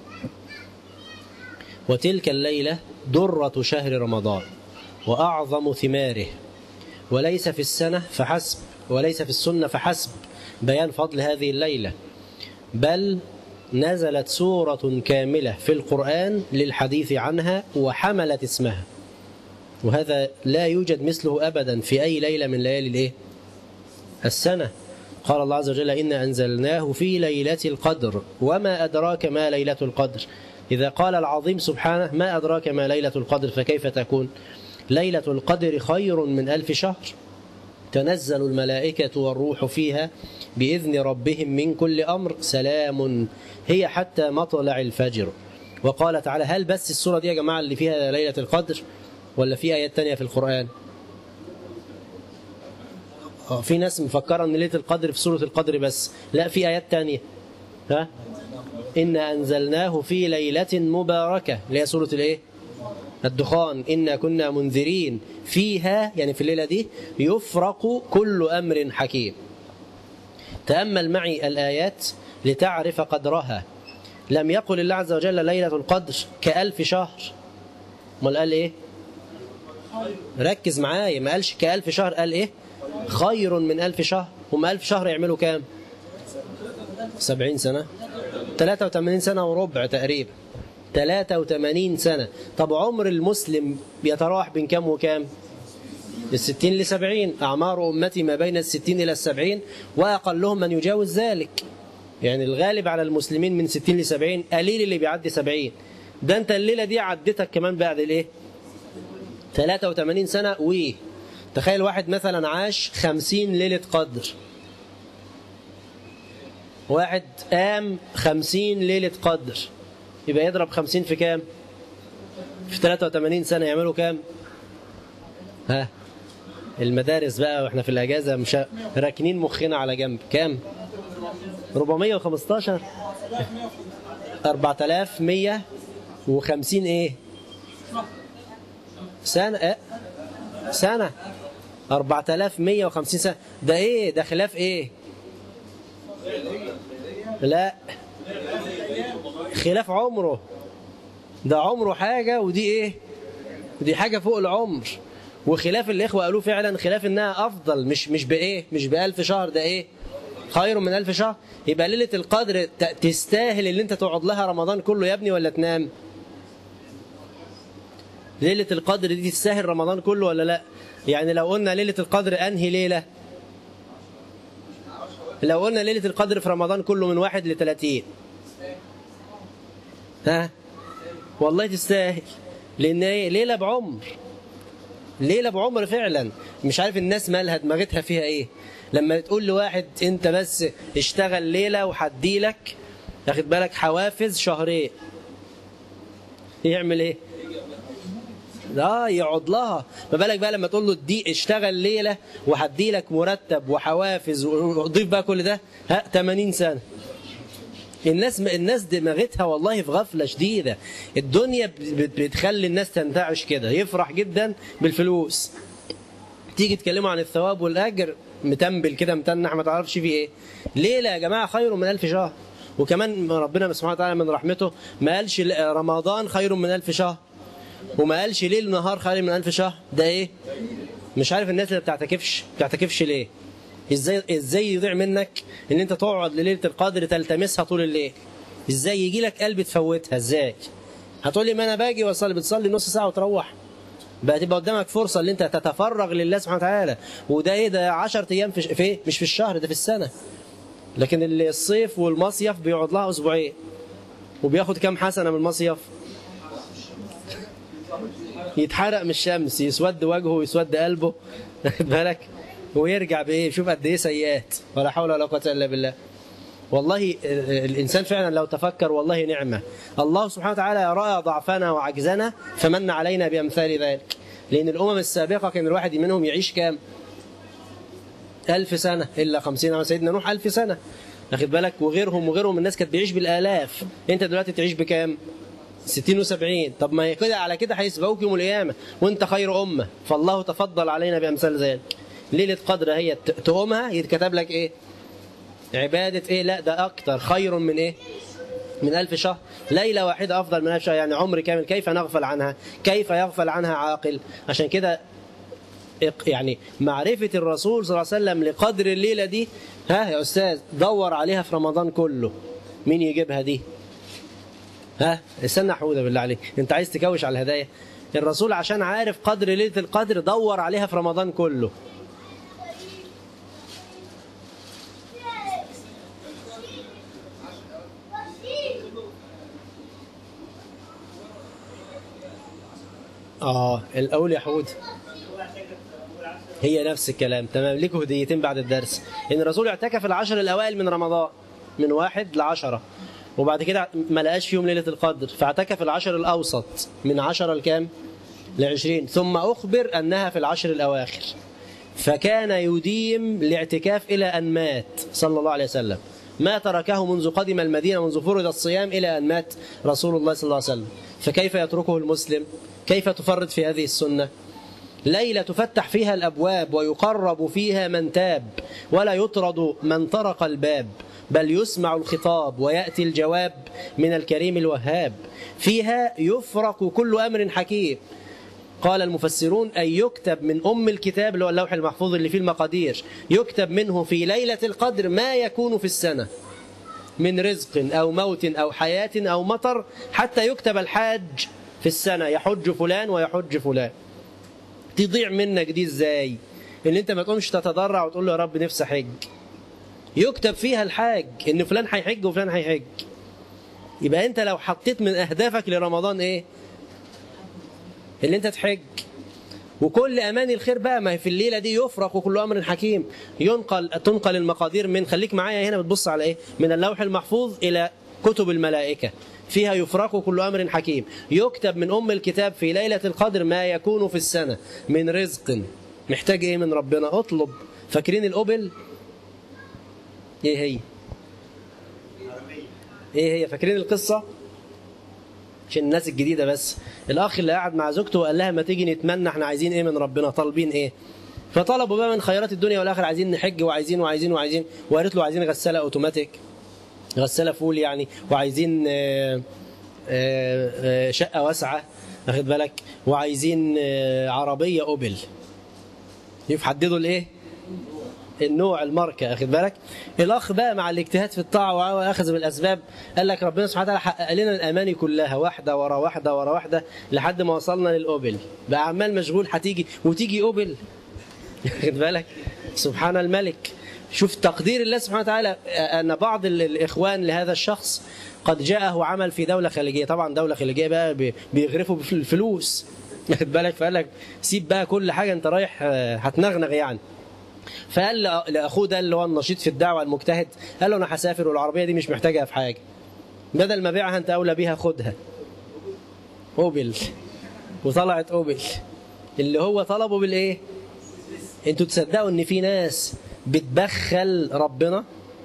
Speaker 4: وتلك الليلة درة شهر رمضان وأعظم ثماره، وليس في السنة فحسب وليس في السنة فحسب بيان فضل هذه الليلة، بل نزلت سورة كاملة في القرآن للحديث عنها وحملت اسمها، وهذا لا يوجد مثله أبدا في أي ليلة من ليالي الإيه؟ السنة. قال الله عز وجل إنا أنزلناه في ليلة القدر وما أدراك ما ليلة القدر. إذا قال العظيم سبحانه ما أدراك ما ليلة القدر فكيف تكون؟ ليلة القدر خير من ألف شهر تنزل الملائكة والروح فيها بإذن ربهم من كل أمر سلام هي حتى مطلع الفجر. وقال تعالى هل بس السورة دي يا جماعة اللي فيها ليلة القدر ولا في آيات تانية في القرآن؟ في ناس مفكرة أن ليلة القدر في سورة القدر بس، لا في آيات تانية. ها؟ إنا أنزلناه في ليلة مباركة اللي هي سورة الإيه؟ الدخان. إنا كنا منذرين فيها يعني في الليلة دي يفرق كل أمر حكيم. تأمل معي الآيات لتعرف قدرها. لم يقل الله عز وجل ليلة القدر كألف شهر، ما قال إيه؟ ركز معايا، ما قالش كألف شهر، قال إيه؟ خير من ألف شهر. هم ألف شهر يعملوا كام؟ سبعين سنة، ثلاثة وثمانين سنة وربع تقريبا، ثلاثة وثمانين سنة. طب عمر المسلم بيتراوح بين كام وكام؟ الستين لسبعين. أعمار أمتي ما بين الستين إلى السبعين وأقلهم من يجاوز ذلك. يعني الغالب على المسلمين من ستين لسبعين، قليل اللي بيعدي سبعين. ده أنت الليلة دي عدتك كمان بعد الإيه؟ ثلاثة وثمانين سنة. ويه تخيل واحد مثلا عاش خمسين ليلة قدر، واحد قام خمسين ليلة قدر، يبقى يضرب خمسين في كام؟ في ثلاثة وثمانين سنة يعملوا كام؟ ها المدارس بقى واحنا في الأجازة مش راكنين مخنا على جنب، كام؟ أربعمية وخمستاشر أربعة آلاف ومية وخمسين ايه؟ سنة اه سنة أربعة آلاف ومية وخمسين سنة. ده ايه؟ ده خلاف ايه؟ لا خلاف عمره، ده عمره حاجة ودي ايه؟ ودي حاجة فوق العمر. وخلاف اللي اخوة قالوه فعلا خلاف انها افضل، مش مش بايه؟ مش بألف شهر، ده ايه؟ خير من ألف شهر. يبقى ليلة القدر تستاهل اللي انت تقعد لها رمضان كله يا ابني ولا تنام؟ ليلة القدر دي تستاهل رمضان كله ولا لا؟ يعني لو قلنا ليلة القدر انهي ليلة؟ لو قلنا ليلة القدر في رمضان كله من واحد لثلاثين، ها والله تستاهل، لأن هي ليلة بعمر، ليلة بعمر فعلا. مش عارف الناس مالها دماغتها فيها ايه لما تقول لواحد انت بس اشتغل ليلة وحديلك ياخد بالك حوافز شهرين، يعمل ايه؟ لا يقعد لها. ما بالك بقى لما تقول له دي اشتغل ليلة وحديلك مرتب وحوافز وضيف بقى كل ده، ها ثمانين سنة. الناس الناس دماغتها والله في غفلة شديدة. الدنيا بتخلي الناس تنتعش كده، يفرح جدا بالفلوس، تيجي تكلموا عن الثواب والأجر متنبل كده متنح ما تعرفش فيه ايه. ليلة يا جماعة خير من ألف شهر. وكمان ربنا سبحانه وتعالى من رحمته ما قالش رمضان خير من ألف شهر، وما قالش ليل نهار خير من ألف شهر. ده ايه؟ مش عارف الناس اللي بتعتكفش بتعتكفش ليه؟ ازاي ازاي يضيع منك ان انت تقعد لليله القدر تلتمسها طول الليل؟ ازاي يجي لك قلب تفوتها؟ ازاي؟ هتقول لي ما انا باجي واصلي، بتصلي نص ساعه وتروح. بقى تبقى قدامك فرصه ان انت تتفرغ لله سبحانه وتعالى. وده ايه ده؟ عشرة ايام في, في مش في الشهر، ده في السنه. لكن اللي الصيف والمصيف بيقعد لها اسبوعين وبياخد كام حسنه من المصيف؟ يتحرق من الشمس، يسود وجهه ويسود قلبه واخد بالك، ويرجع بايه؟ شوف قد ايه سيئات. ولا حول ولا قوه الا بالله. والله الانسان فعلا لو تفكر والله نعمه. الله سبحانه وتعالى راى ضعفنا وعجزنا فمن علينا بامثال ذلك. لان الامم السابقه كان الواحد منهم يعيش كام؟ ألف سنه الا خمسين. سيدنا نوح ألف سنه واخد بالك، وغيرهم وغيرهم الناس كانت بيعيش بالالاف. انت دلوقتي تعيش بكام؟ ستين وسبعين. طب ما كده على كده هيسبقوك يوم القيامه وانت خير امه. فالله تفضل علينا بامثال ذلك. ليله قدر هي تقومها يتكتب لك ايه؟ عباده ايه؟ لا ده اكتر، خير من ايه؟ من ألف شهر. ليله واحده افضل من ألف شهر، يعني عمر كامل. كيف نغفل عنها؟ كيف يغفل عنها عاقل؟ عشان كده يعني معرفه الرسول صلى الله عليه وسلم لقدر الليله دي، ها يا استاذ دور عليها في رمضان كله. مين يجيبها دي؟ ها استنى حوده بالله عليك، انت عايز تكوش على الهدايا؟ الرسول عشان عارف قدر ليله القدر دور عليها في رمضان كله. اه الاول يا حود هي نفس الكلام تمام. لكم هديتين بعد الدرس. ان الرسول اعتكف العشر الاوائل من رمضان من واحد لعشرة، وبعد كده ما لقاش فيهم ليله القدر فاعتكف العشر الاوسط من عشرة لكام؟ لعشرين. ثم اخبر انها في العشر الاواخر، فكان يديم الاعتكاف الى ان مات صلى الله عليه وسلم. ما تركه منذ قدم المدينه، منذ فرض الصيام الى ان مات رسول الله صلى الله عليه وسلم. فكيف يتركه المسلم؟ كيف تفرط في هذه السنه؟ ليلة تفتح فيها الأبواب ويقرب فيها من تاب، ولا يطرد من طرق الباب، بل يسمع الخطاب ويأتي الجواب من الكريم الوهاب. فيها يفرق كل أمر حكيم. قال المفسرون أن يكتب من أم الكتاب اللي هو اللوح المحفوظ اللي فيه المقادير، يكتب منه في ليلة القدر ما يكون في السنة من رزق أو موت أو حياة أو مطر، حتى يكتب الحاج في السنة، يحج فلان ويحج فلان. تضيع منك دي ازاي؟ ان انت ما تقومش تتضرع وتقول له يا رب نفسي حج. يكتب فيها الحاج ان فلان هيحج وفلان هيحج. يبقى انت لو حطيت من اهدافك لرمضان ايه؟ اللي انت تحج. وكل امان الخير بقى ما في الليله دي يفرق كل امر حكيم. ينقل تنقل المقادير من، خليك معايا هنا بتبص على ايه؟ من اللوح المحفوظ الى كتب الملائكه. فيها يفرق كل أمر حكيم. يكتب من أم الكتاب في ليلة القدر ما يكون في السنة من رزق. محتاج إيه من ربنا؟ أطلب. فاكرين الأبل؟ إيه هي؟ إيه هي؟ فاكرين القصة؟ عشان الناس الجديدة بس. الأخ اللي قاعد مع زوجته وقال لها ما تيجي نتمنى احنا عايزين إيه من ربنا؟ طالبين إيه؟ فطلبوا بقى من خيرات الدنيا والآخر، عايزين نحج وعايزين وعايزين وعايزين. وقالت له عايزين غسالة أوتوماتيك، غسالة فول يعني، وعايزين شقة واسعة واخد بالك، وعايزين عربية أوبل. يحددوا الايه؟ النوع، الماركة واخد بالك. الأخ بقى مع الاجتهاد في الطاعة وأخذ بالأسباب قال لك ربنا سبحانه وتعالى حقق لنا الأماني كلها واحدة ورا واحدة ورا واحدة لحد ما وصلنا للأوبل. بقى عمال مشغول هتيجي وتيجي أوبل واخد بالك. سبحان الملك. شوف تقدير الله سبحانه وتعالى أن بعض الإخوان لهذا الشخص قد جاءه عمل في دولة خليجية. طبعا دولة خليجية بقى بيغرفوا بالفلوس، واخد بالك، فقال لك سيب بقى كل حاجة، أنت رايح هتنغنغ يعني. فقال لأخوه ده اللي هو النشيط في الدعوة المجتهد، قال له أنا هسافر والعربية دي مش محتاجها في حاجة، بدل ما بيعها أنت أولى بيها خدها. أوبل، وطلعت أوبل اللي هو طلبه بالإيه؟ أنتوا تصدقوا إن في ناس بتبخل ربنا؟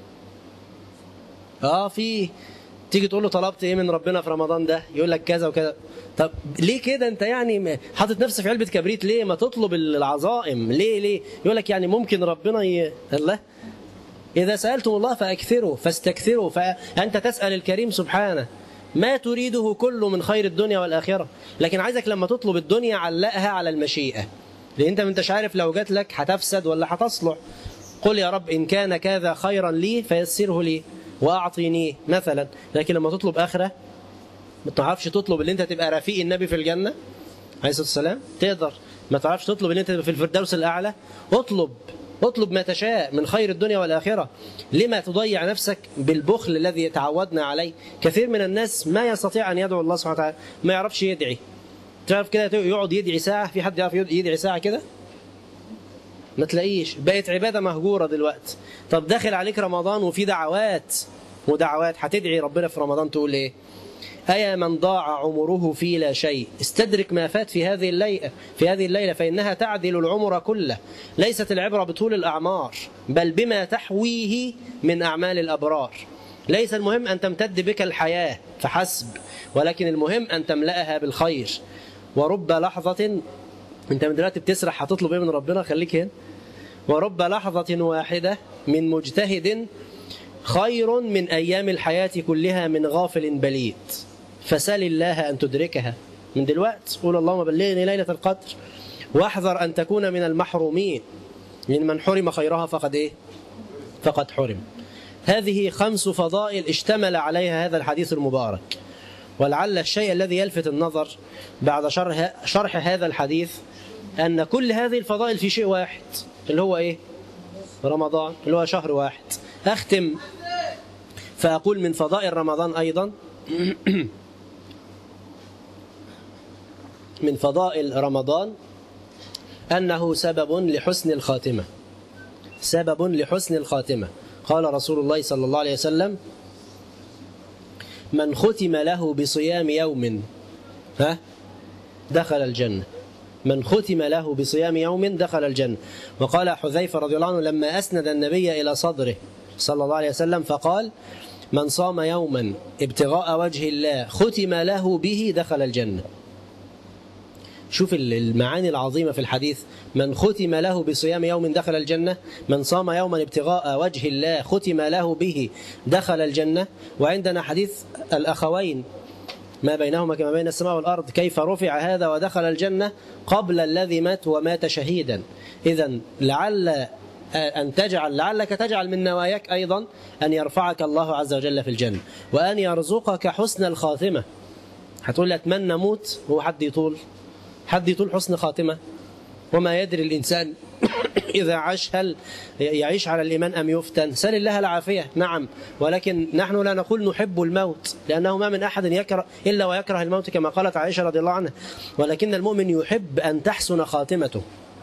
Speaker 4: آه في، تيجي تقول له طلبت إيه من ربنا في رمضان ده؟ يقول لك كذا وكذا. طب ليه كده أنت يعني حاطط نفسك في علبة كبريت ليه؟ ما تطلب العظائم ليه ليه؟ يقول لك يعني ممكن ربنا ي... الله إذا سألتم الله فأكثروا فاستكثروا، فأنت تسأل الكريم سبحانه ما تريده كله من خير الدنيا والآخرة، لكن عايزك لما تطلب الدنيا علقها على المشيئة، لأن أنت ما انتش عارف لو جات لك هتفسد ولا هتصلح. قل يا رب إن كان كذا خيرا لي فيسره لي وأعطيني مثلا. لكن لما تطلب آخرة ما تعرفش تطلب اللي أنت تبقى رفيق النبي في الجنة عليه الصلاة والسلام، تقدر ما تعرفش تطلب اللي أنت تبقى في الفردوس الأعلى، اطلب اطلب ما تشاء من خير الدنيا والآخرة. لما تضيع نفسك بالبخل الذي تعودنا عليه؟ كثير من الناس ما يستطيع أن يدعو الله سبحانه وتعالى، ما يعرفش يدعي. تعرف كده يقعد يدعي ساعة؟ في حد يعرف يدعي ساعة كده؟ ما تلاقيش، بقت عبادة مهجورة دلوقتي. طب داخل عليك رمضان وفي دعوات ودعوات، هتدعي ربنا في رمضان تقول ايه؟ أيا من ضاع عمره في لا شيء استدرك ما فات في هذه الليلة في هذه الليلة فإنها تعدل العمر كله. ليست العبرة بطول الأعمار بل بما تحويه من أعمال الأبرار. ليس المهم أن تمتد بك الحياة فحسب، ولكن المهم أن تملأها بالخير. ورب لحظة، أنت من دلوقتي بتسرح هتطلب إيه من ربنا؟ خليك هنا. ورب لحظة واحدة من مجتهد خير من أيام الحياة كلها من غافل بليد. فسل الله أن تدركها من دلوقتي. قول اللهم بلغني ليلة القدر، واحذر أن تكون من المحرومين، لأن من حرم خيرها فقد إيه؟ فقد حرم. هذه خمس فضائل اشتمل عليها هذا الحديث المبارك. ولعل الشيء الذي يلفت النظر بعد شرح, شرح هذا الحديث أن كل هذه الفضائل في شيء واحد، اللي هو إيه؟ رمضان، اللي هو شهر واحد. أختم فأقول من فضائل رمضان أيضا من فضائل رمضان أنه سبب لحسن الخاتمة. سبب لحسن الخاتمة. قال رسول الله صلى الله عليه وسلم: من ختم له بصيام يوم ها دخل الجنة. من ختم له بصيام يوم دخل الجنة. وقال حذيفة رضي الله عنه لما أسند النبي إلى صدره صلى الله عليه وسلم فقال: من صام يوما ابتغاء وجه الله ختم له به دخل الجنة. شوف المعاني العظيمة في الحديث. من ختم له بصيام يوم دخل الجنة، من صام يوما ابتغاء وجه الله ختم له به دخل الجنة. وعندنا حديث الأخوين ما بينهما كما بين السماء والأرض، كيف رفع هذا ودخل الجنة قبل الذي مات ومات شهيدا. إذن لعل أن تجعل لعلك تجعل من نواياك أيضا أن يرفعك الله عز وجل في الجنة، وأن يرزقك حسن الخاتمة. هتقول لي أتمنى موت، هو حد يطول حد يطول حسن خاتمة؟ وما يدري الإنسان إذا عاش هل يعيش على الإيمان أم يفتن. سل الله العافية. نعم، ولكن نحن لا نقول نحب الموت، لأنه ما من أحد يكره إلا ويكره الموت كما قالت عائشة رضي الله عنها، ولكن المؤمن يحب أن تحسن خاتمته.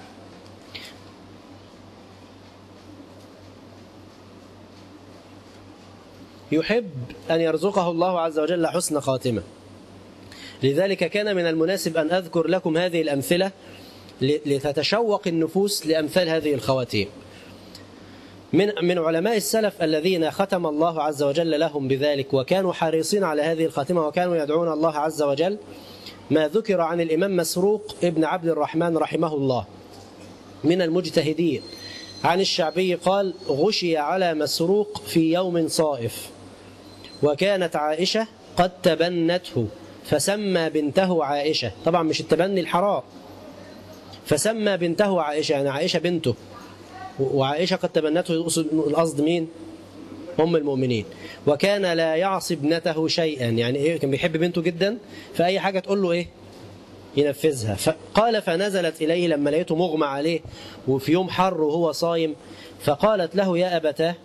Speaker 4: يحب أن يرزقه الله عز وجل حسن خاتمة. لذلك كان من المناسب أن أذكر لكم هذه الأمثلة لتتشوق النفوس لأمثال هذه الخواتيم. من من علماء السلف الذين ختم الله عز وجل لهم بذلك وكانوا حريصين على هذه الخاتمة وكانوا يدعون الله عز وجل، ما ذكر عن الإمام مسروق ابن عبد الرحمن رحمه الله من المجتهدين عن الشعبي قال: غشي على مسروق في يوم صائف، وكانت عائشة قد تبنته فسمى بنته عائشة. طبعا مش التبني الحرام، فسمى بنته عائشة، يعني عائشة بنته، وعائشة قد تبنته. القصد مين؟ أم المؤمنين. وكان لا يعصي ابنته شيئا، يعني إيه؟ كان بيحب بنته جدا، فأي حاجة تقول له إيه؟ ينفذها. فقال فنزلت إليه لما لقيته مغمى عليه وفي يوم حر وهو صايم، فقالت له يا أبتاه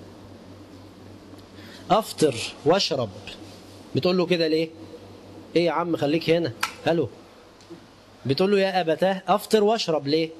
Speaker 4: أفطر واشرب. بتقول له كده ليه؟ إيه يا عم خليك هنا، هلو. بتقول له يا أبتاه أفطر واشرب ليه؟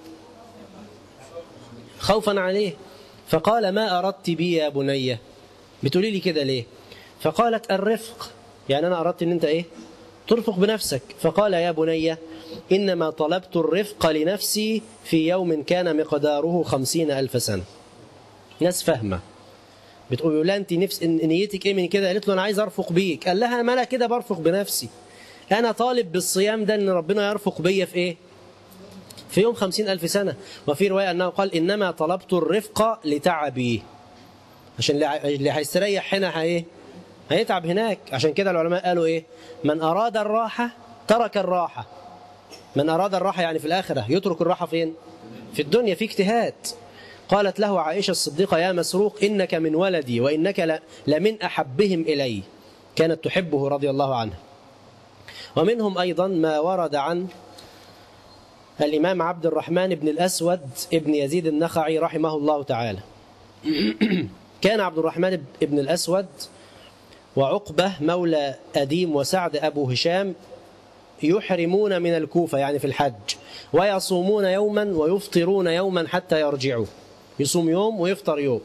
Speaker 4: خوفا عليه. فقال ما أردت بي يا بني، بتقولي لي كده ليه؟ فقالت الرفق، يعني أنا أردت أن أنت إيه؟ ترفق بنفسك. فقال يا بني إنما طلبت الرفق لنفسي في يوم كان مقداره خمسين ألف سنة. ناس فاهمة بتقول لا أنت نفس نيتك إيه من كده؟ قالت له أنا عايز أرفق بيك. قال لها ما أنا كده برفق بنفسي، أنا طالب بالصيام ده أن ربنا يرفق بيا في إيه؟ في يوم خمسين ألف سنة. وفي رواية أنه قال إنما طلبت الرفق لتعبي، عشان اللي هيستريح هنا هي هيتعب هناك. عشان كده العلماء قالوا إيه؟ من أراد الراحة ترك الراحة. من أراد الراحة يعني في الآخرة يترك الراحة فين؟ في الدنيا، في اجتهاد. قالت له عائشة الصديقة يا مسروق إنك من ولدي وإنك لمن أحبهم إلي. كانت تحبه رضي الله عنه. ومنهم أيضا ما ورد عن الإمام عبد الرحمن بن الأسود ابن يزيد النخعي رحمه الله تعالى. كان عبد الرحمن بن الأسود وعقبة مولى أديم وسعد أبو هشام يحرمون من الكوفة يعني في الحج، ويصومون يوما ويفطرون يوما حتى يرجعوا، يصوم يوم ويفطر يوم.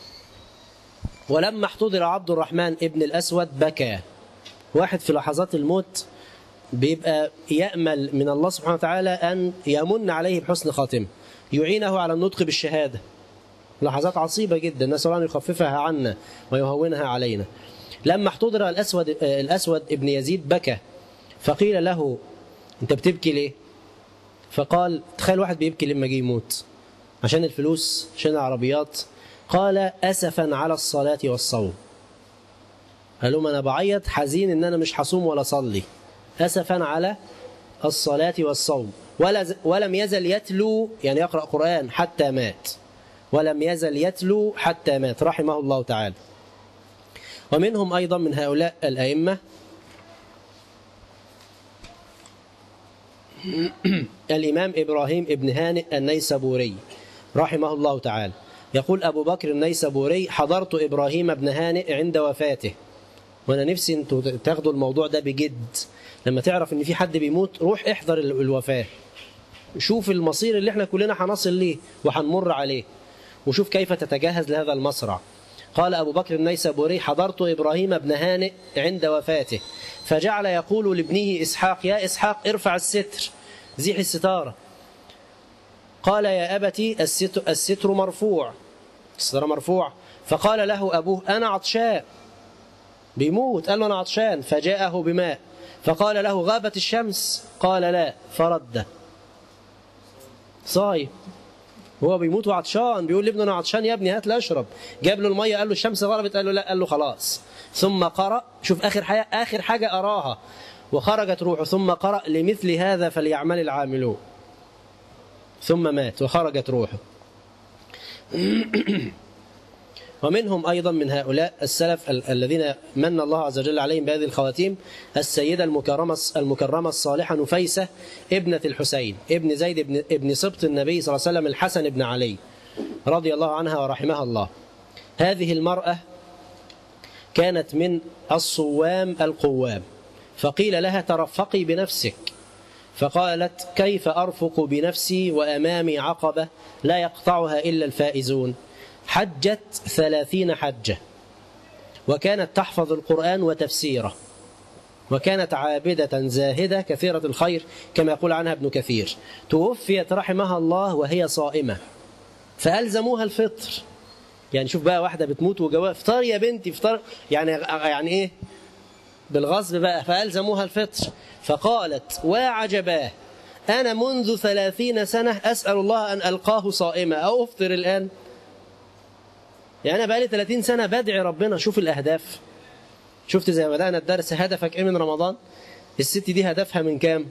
Speaker 4: ولما احتضر عبد الرحمن ابن الأسود بكى. واحد في لحظات الموت بيبقى يأمل من الله سبحانه وتعالى أن يمن عليه بحسن خاتمة، يعينه على النطق بالشهادة. لحظات عصيبة جدا، نسأل الله أن يخففها عنا ويهونها علينا. لما احتضر الأسود, الأسود ابن يزيد بكى، فقيل له أنت بتبكي ليه؟ فقال تخيل واحد بيبكي لما جه يموت عشان الفلوس، عشان العربيات. قال أسفا على الصلاة والصوم. قال لهم أنا بعيط حزين إن أنا مش هصوم ولا صلي، أسفا على الصلاة والصوم. ولم يزل يتلو يعني يقرأ قرآن حتى مات، ولم يزل يتلو حتى مات رحمه الله تعالى. ومنهم أيضا من هؤلاء الأئمة الإمام إبراهيم ابن هانئ النيسابوري رحمه الله تعالى. يقول أبو بكر النيسابوري حضرت إبراهيم بن هانئ عند وفاته. وأنا نفسي أنتوا تاخدوا الموضوع ده بجد. لما تعرف أن في حد بيموت روح احضر الوفاة، شوف المصير اللي احنا كلنا هنصل ليه وهنمر عليه، وشوف كيف تتجهز لهذا المصرع. قال أبو بكر النيسابوري حضرت إبراهيم بن هانئ عند وفاته، فجعل يقول لابنه إسحاق يا إسحاق ارفع الستر، زيح الستارة. قال يا أبتي الستر, الستر مرفوع، الستر مرفوع. فقال له أبوه أنا عطشان، بيموت. قال له أنا عطشان، فجاءه بماء. فقال له غابت الشمس؟ قال لا، فرد. صايم هو بيموت وعطشان، بيقول لابنه أنا عطشان يا ابني هات لي أشرب. جاب له المية، قال له الشمس غربت، قال له لا، قال له خلاص. ثم قرأ، شوف آخر حاجة, آخر حاجة أراها، وخرجت روحه. ثم قرأ لمثل هذا فليعمل العاملون. ثم مات وخرجت روحه. ومنهم أيضا من هؤلاء السلف الذين من الله عز وجل عليهم بهذه الخواتيم السيدة المكرمة المكرمة الصالحة نفيسة ابنة الحسين ابن زيد ابن, ابن سبط النبي صلى الله عليه وسلم الحسن بن علي رضي الله عنها ورحمها الله. هذه المرأة كانت من الصوام القوام، فقيل لها ترفقي بنفسك، فقالت كيف أرفق بنفسي وأمامي عقبة لا يقطعها إلا الفائزون. حجت ثلاثين حجة، وكانت تحفظ القرآن وتفسيره، وكانت عابدة زاهدة كثيرة الخير كما يقول عنها ابن كثير. توفيت رحمها الله وهي صائمة، فألزموها الفطر. يعني شوف بقى واحدة بتموت وجواها افطار يا بنتي افطار، يعني يعني ايه بالغصب بقى، فألزموها الفطر. فقالت وعجباه أنا منذ ثلاثين سنة أسأل الله أن ألقاه صائمة أو أفطر الآن. يعني أنا بقالي ثلاثين سنة بدعي ربنا. شوف الأهداف، شفت زي ما بدأنا الدرس هدفك إيه من رمضان؟ الست دي هدفها من كام؟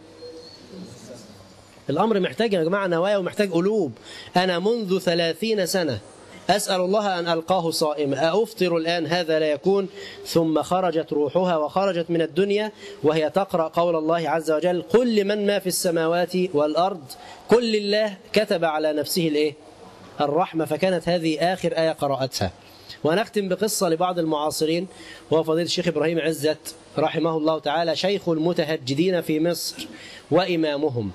Speaker 4: الأمر محتاج يا جماعة نوايا ومحتاج قلوب. أنا منذ ثلاثين سنة أسأل الله أن ألقاه صائما، أفطر الآن هذا لا يكون. ثم خرجت روحها وخرجت من الدنيا وهي تقرأ قول الله عز وجل: قل لمن ما في السماوات والأرض قل لله كتب على نفسه الإيه؟ الرحمة. فكانت هذه آخر آية قرأتها. ونختم بقصة لبعض المعاصرين، وهو فضيلة الشيخ إبراهيم عزت رحمه الله تعالى، شيخ المتهجدين في مصر وإمامهم.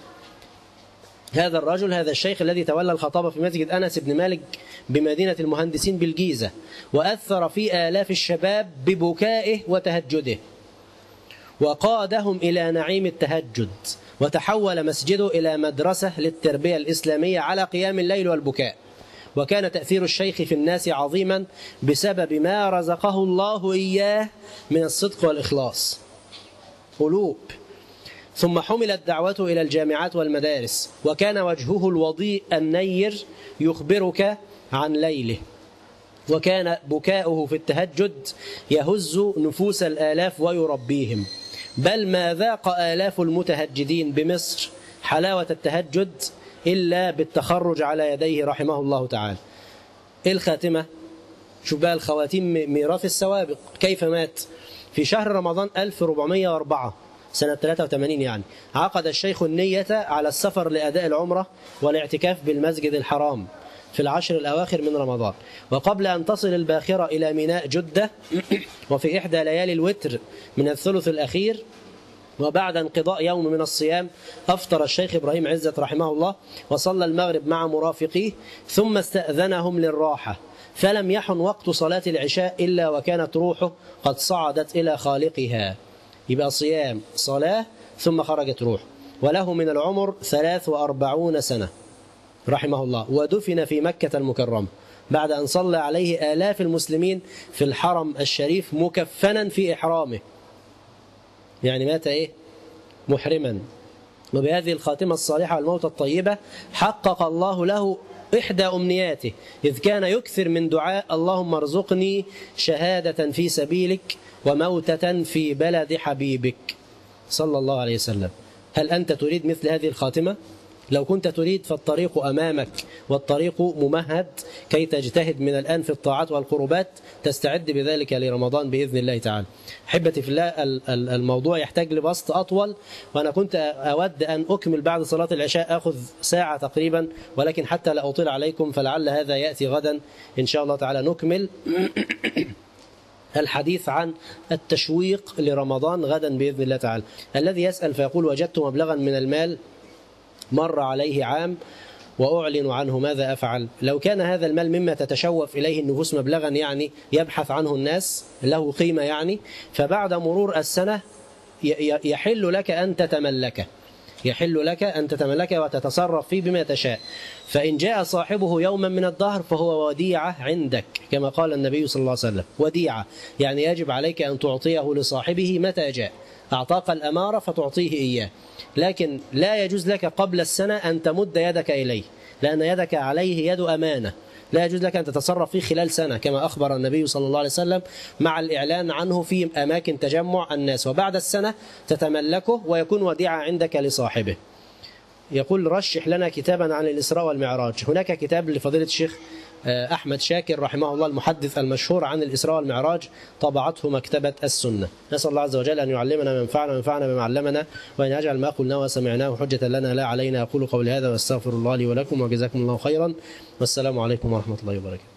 Speaker 4: هذا الرجل، هذا الشيخ الذي تولى الخطابة في مسجد أنس بن مالك بمدينة المهندسين بالجيزة، وأثر في آلاف الشباب ببكائه وتهجده، وقادهم إلى نعيم التهجد، وتحول مسجده إلى مدرسة للتربية الإسلامية على قيام الليل والبكاء. وكان تأثير الشيخ في الناس عظيما بسبب ما رزقه الله إياه من الصدق والإخلاص. قلوب. ثم حملت دعوته إلى الجامعات والمدارس، وكان وجهه الوضيء النير يخبرك عن ليله، وكان بكاؤه في التهجد يهز نفوس الآلاف ويربيهم. بل ما ذاق آلاف المتهجدين بمصر حلاوة التهجد إلا بالتخرج على يديه رحمه الله تعالى. الخاتمة، شوف بقى الخواتيم ميراث السوابق. كيف مات؟ في شهر رمضان ألف وأربعمائة وأربعة سنة ثلاثة وثمانين، يعني عقد الشيخ النية على السفر لأداء العمرة والاعتكاف بالمسجد الحرام في العشر الأواخر من رمضان. وقبل أن تصل الباخرة إلى ميناء جدة وفي إحدى ليالي الوتر من الثلث الأخير، وبعد انقضاء يوم من الصيام، أفطر الشيخ إبراهيم عزت رحمه الله وصلى المغرب مع مرافقيه، ثم استأذنهم للراحة، فلم يحن وقت صلاة العشاء إلا وكانت روحه قد صعدت إلى خالقها. يبقى صيام، صلاة، ثم خرجت روح. وله من العمر ثلاث وأربعون سنة رحمه الله، ودفن في مكة المكرمة بعد أن صلى عليه آلاف المسلمين في الحرم الشريف مكفنا في إحرامه، يعني مات إيه؟ محرما. وبهذه الخاتمة الصالحة والموت الطيبة حقق الله له إحدى أمنياته، إذ كان يكثر من دعاء: اللهم ارزقني شهادة في سبيلك وموتة في بلد حبيبك صلى الله عليه وسلم. هل أنت تريد مثل هذه الخاتمة؟ لو كنت تريد فالطريق أمامك، والطريق ممهد كي تجتهد من الآن في الطاعات والقربات، تستعد بذلك لرمضان بإذن الله تعالى. أحبتي في الله، الموضوع يحتاج لبسط أطول، وأنا كنت أود أن أكمل بعد صلاة العشاء، أخذ ساعة تقريبا، ولكن حتى لا أطيل عليكم فلعل هذا يأتي غدا إن شاء الله تعالى. نكمل الحديث عن التشويق لرمضان غدا بإذن الله تعالى. الذي يسأل فيقول: وجدت مبلغا من المال مر عليه عام وأعلن عنه، ماذا أفعل؟ لو كان هذا المال مما تتشوف إليه النفوس مبلغا يعني يبحث عنه الناس، له قيمة يعني، فبعد مرور السنة يحل لك أن تتملكه، يحل لك أن تتملكه وتتصرف فيه بما تشاء. فإن جاء صاحبه يوما من الدهر فهو وديعة عندك، كما قال النبي صلى الله عليه وسلم: وديعة، يعني يجب عليك أن تعطيه لصاحبه متى جاء. أعطاك الأمارة فتعطيه إياه، لكن لا يجوز لك قبل السنة أن تمد يدك إليه، لأن يدك عليه يد أمانة، لا يجوز لك أن تتصرف فيه خلال سنة، كما أخبر النبي صلى الله عليه وسلم، مع الإعلان عنه في أماكن تجمع الناس. وبعد السنة تتملكه ويكون وديعة عندك لصاحبه. يقول: رشح لنا كتابا عن الإسراء والمعراج. هناك كتاب لفضيلة الشيخ أحمد شاكر رحمه الله، المحدث المشهور، عن الإسراء والمعراج، طبعته مكتبة السنة. نسأل الله عز وجل أن يعلمنا ما ينفعنا وينفعنا بما علمنا، وأن يجعل ما قلناه وسمعناه حجة لنا لا علينا. أقول قولي هذا واستغفر الله لي ولكم، وجزاكم الله خيرا، والسلام عليكم ورحمة الله وبركاته.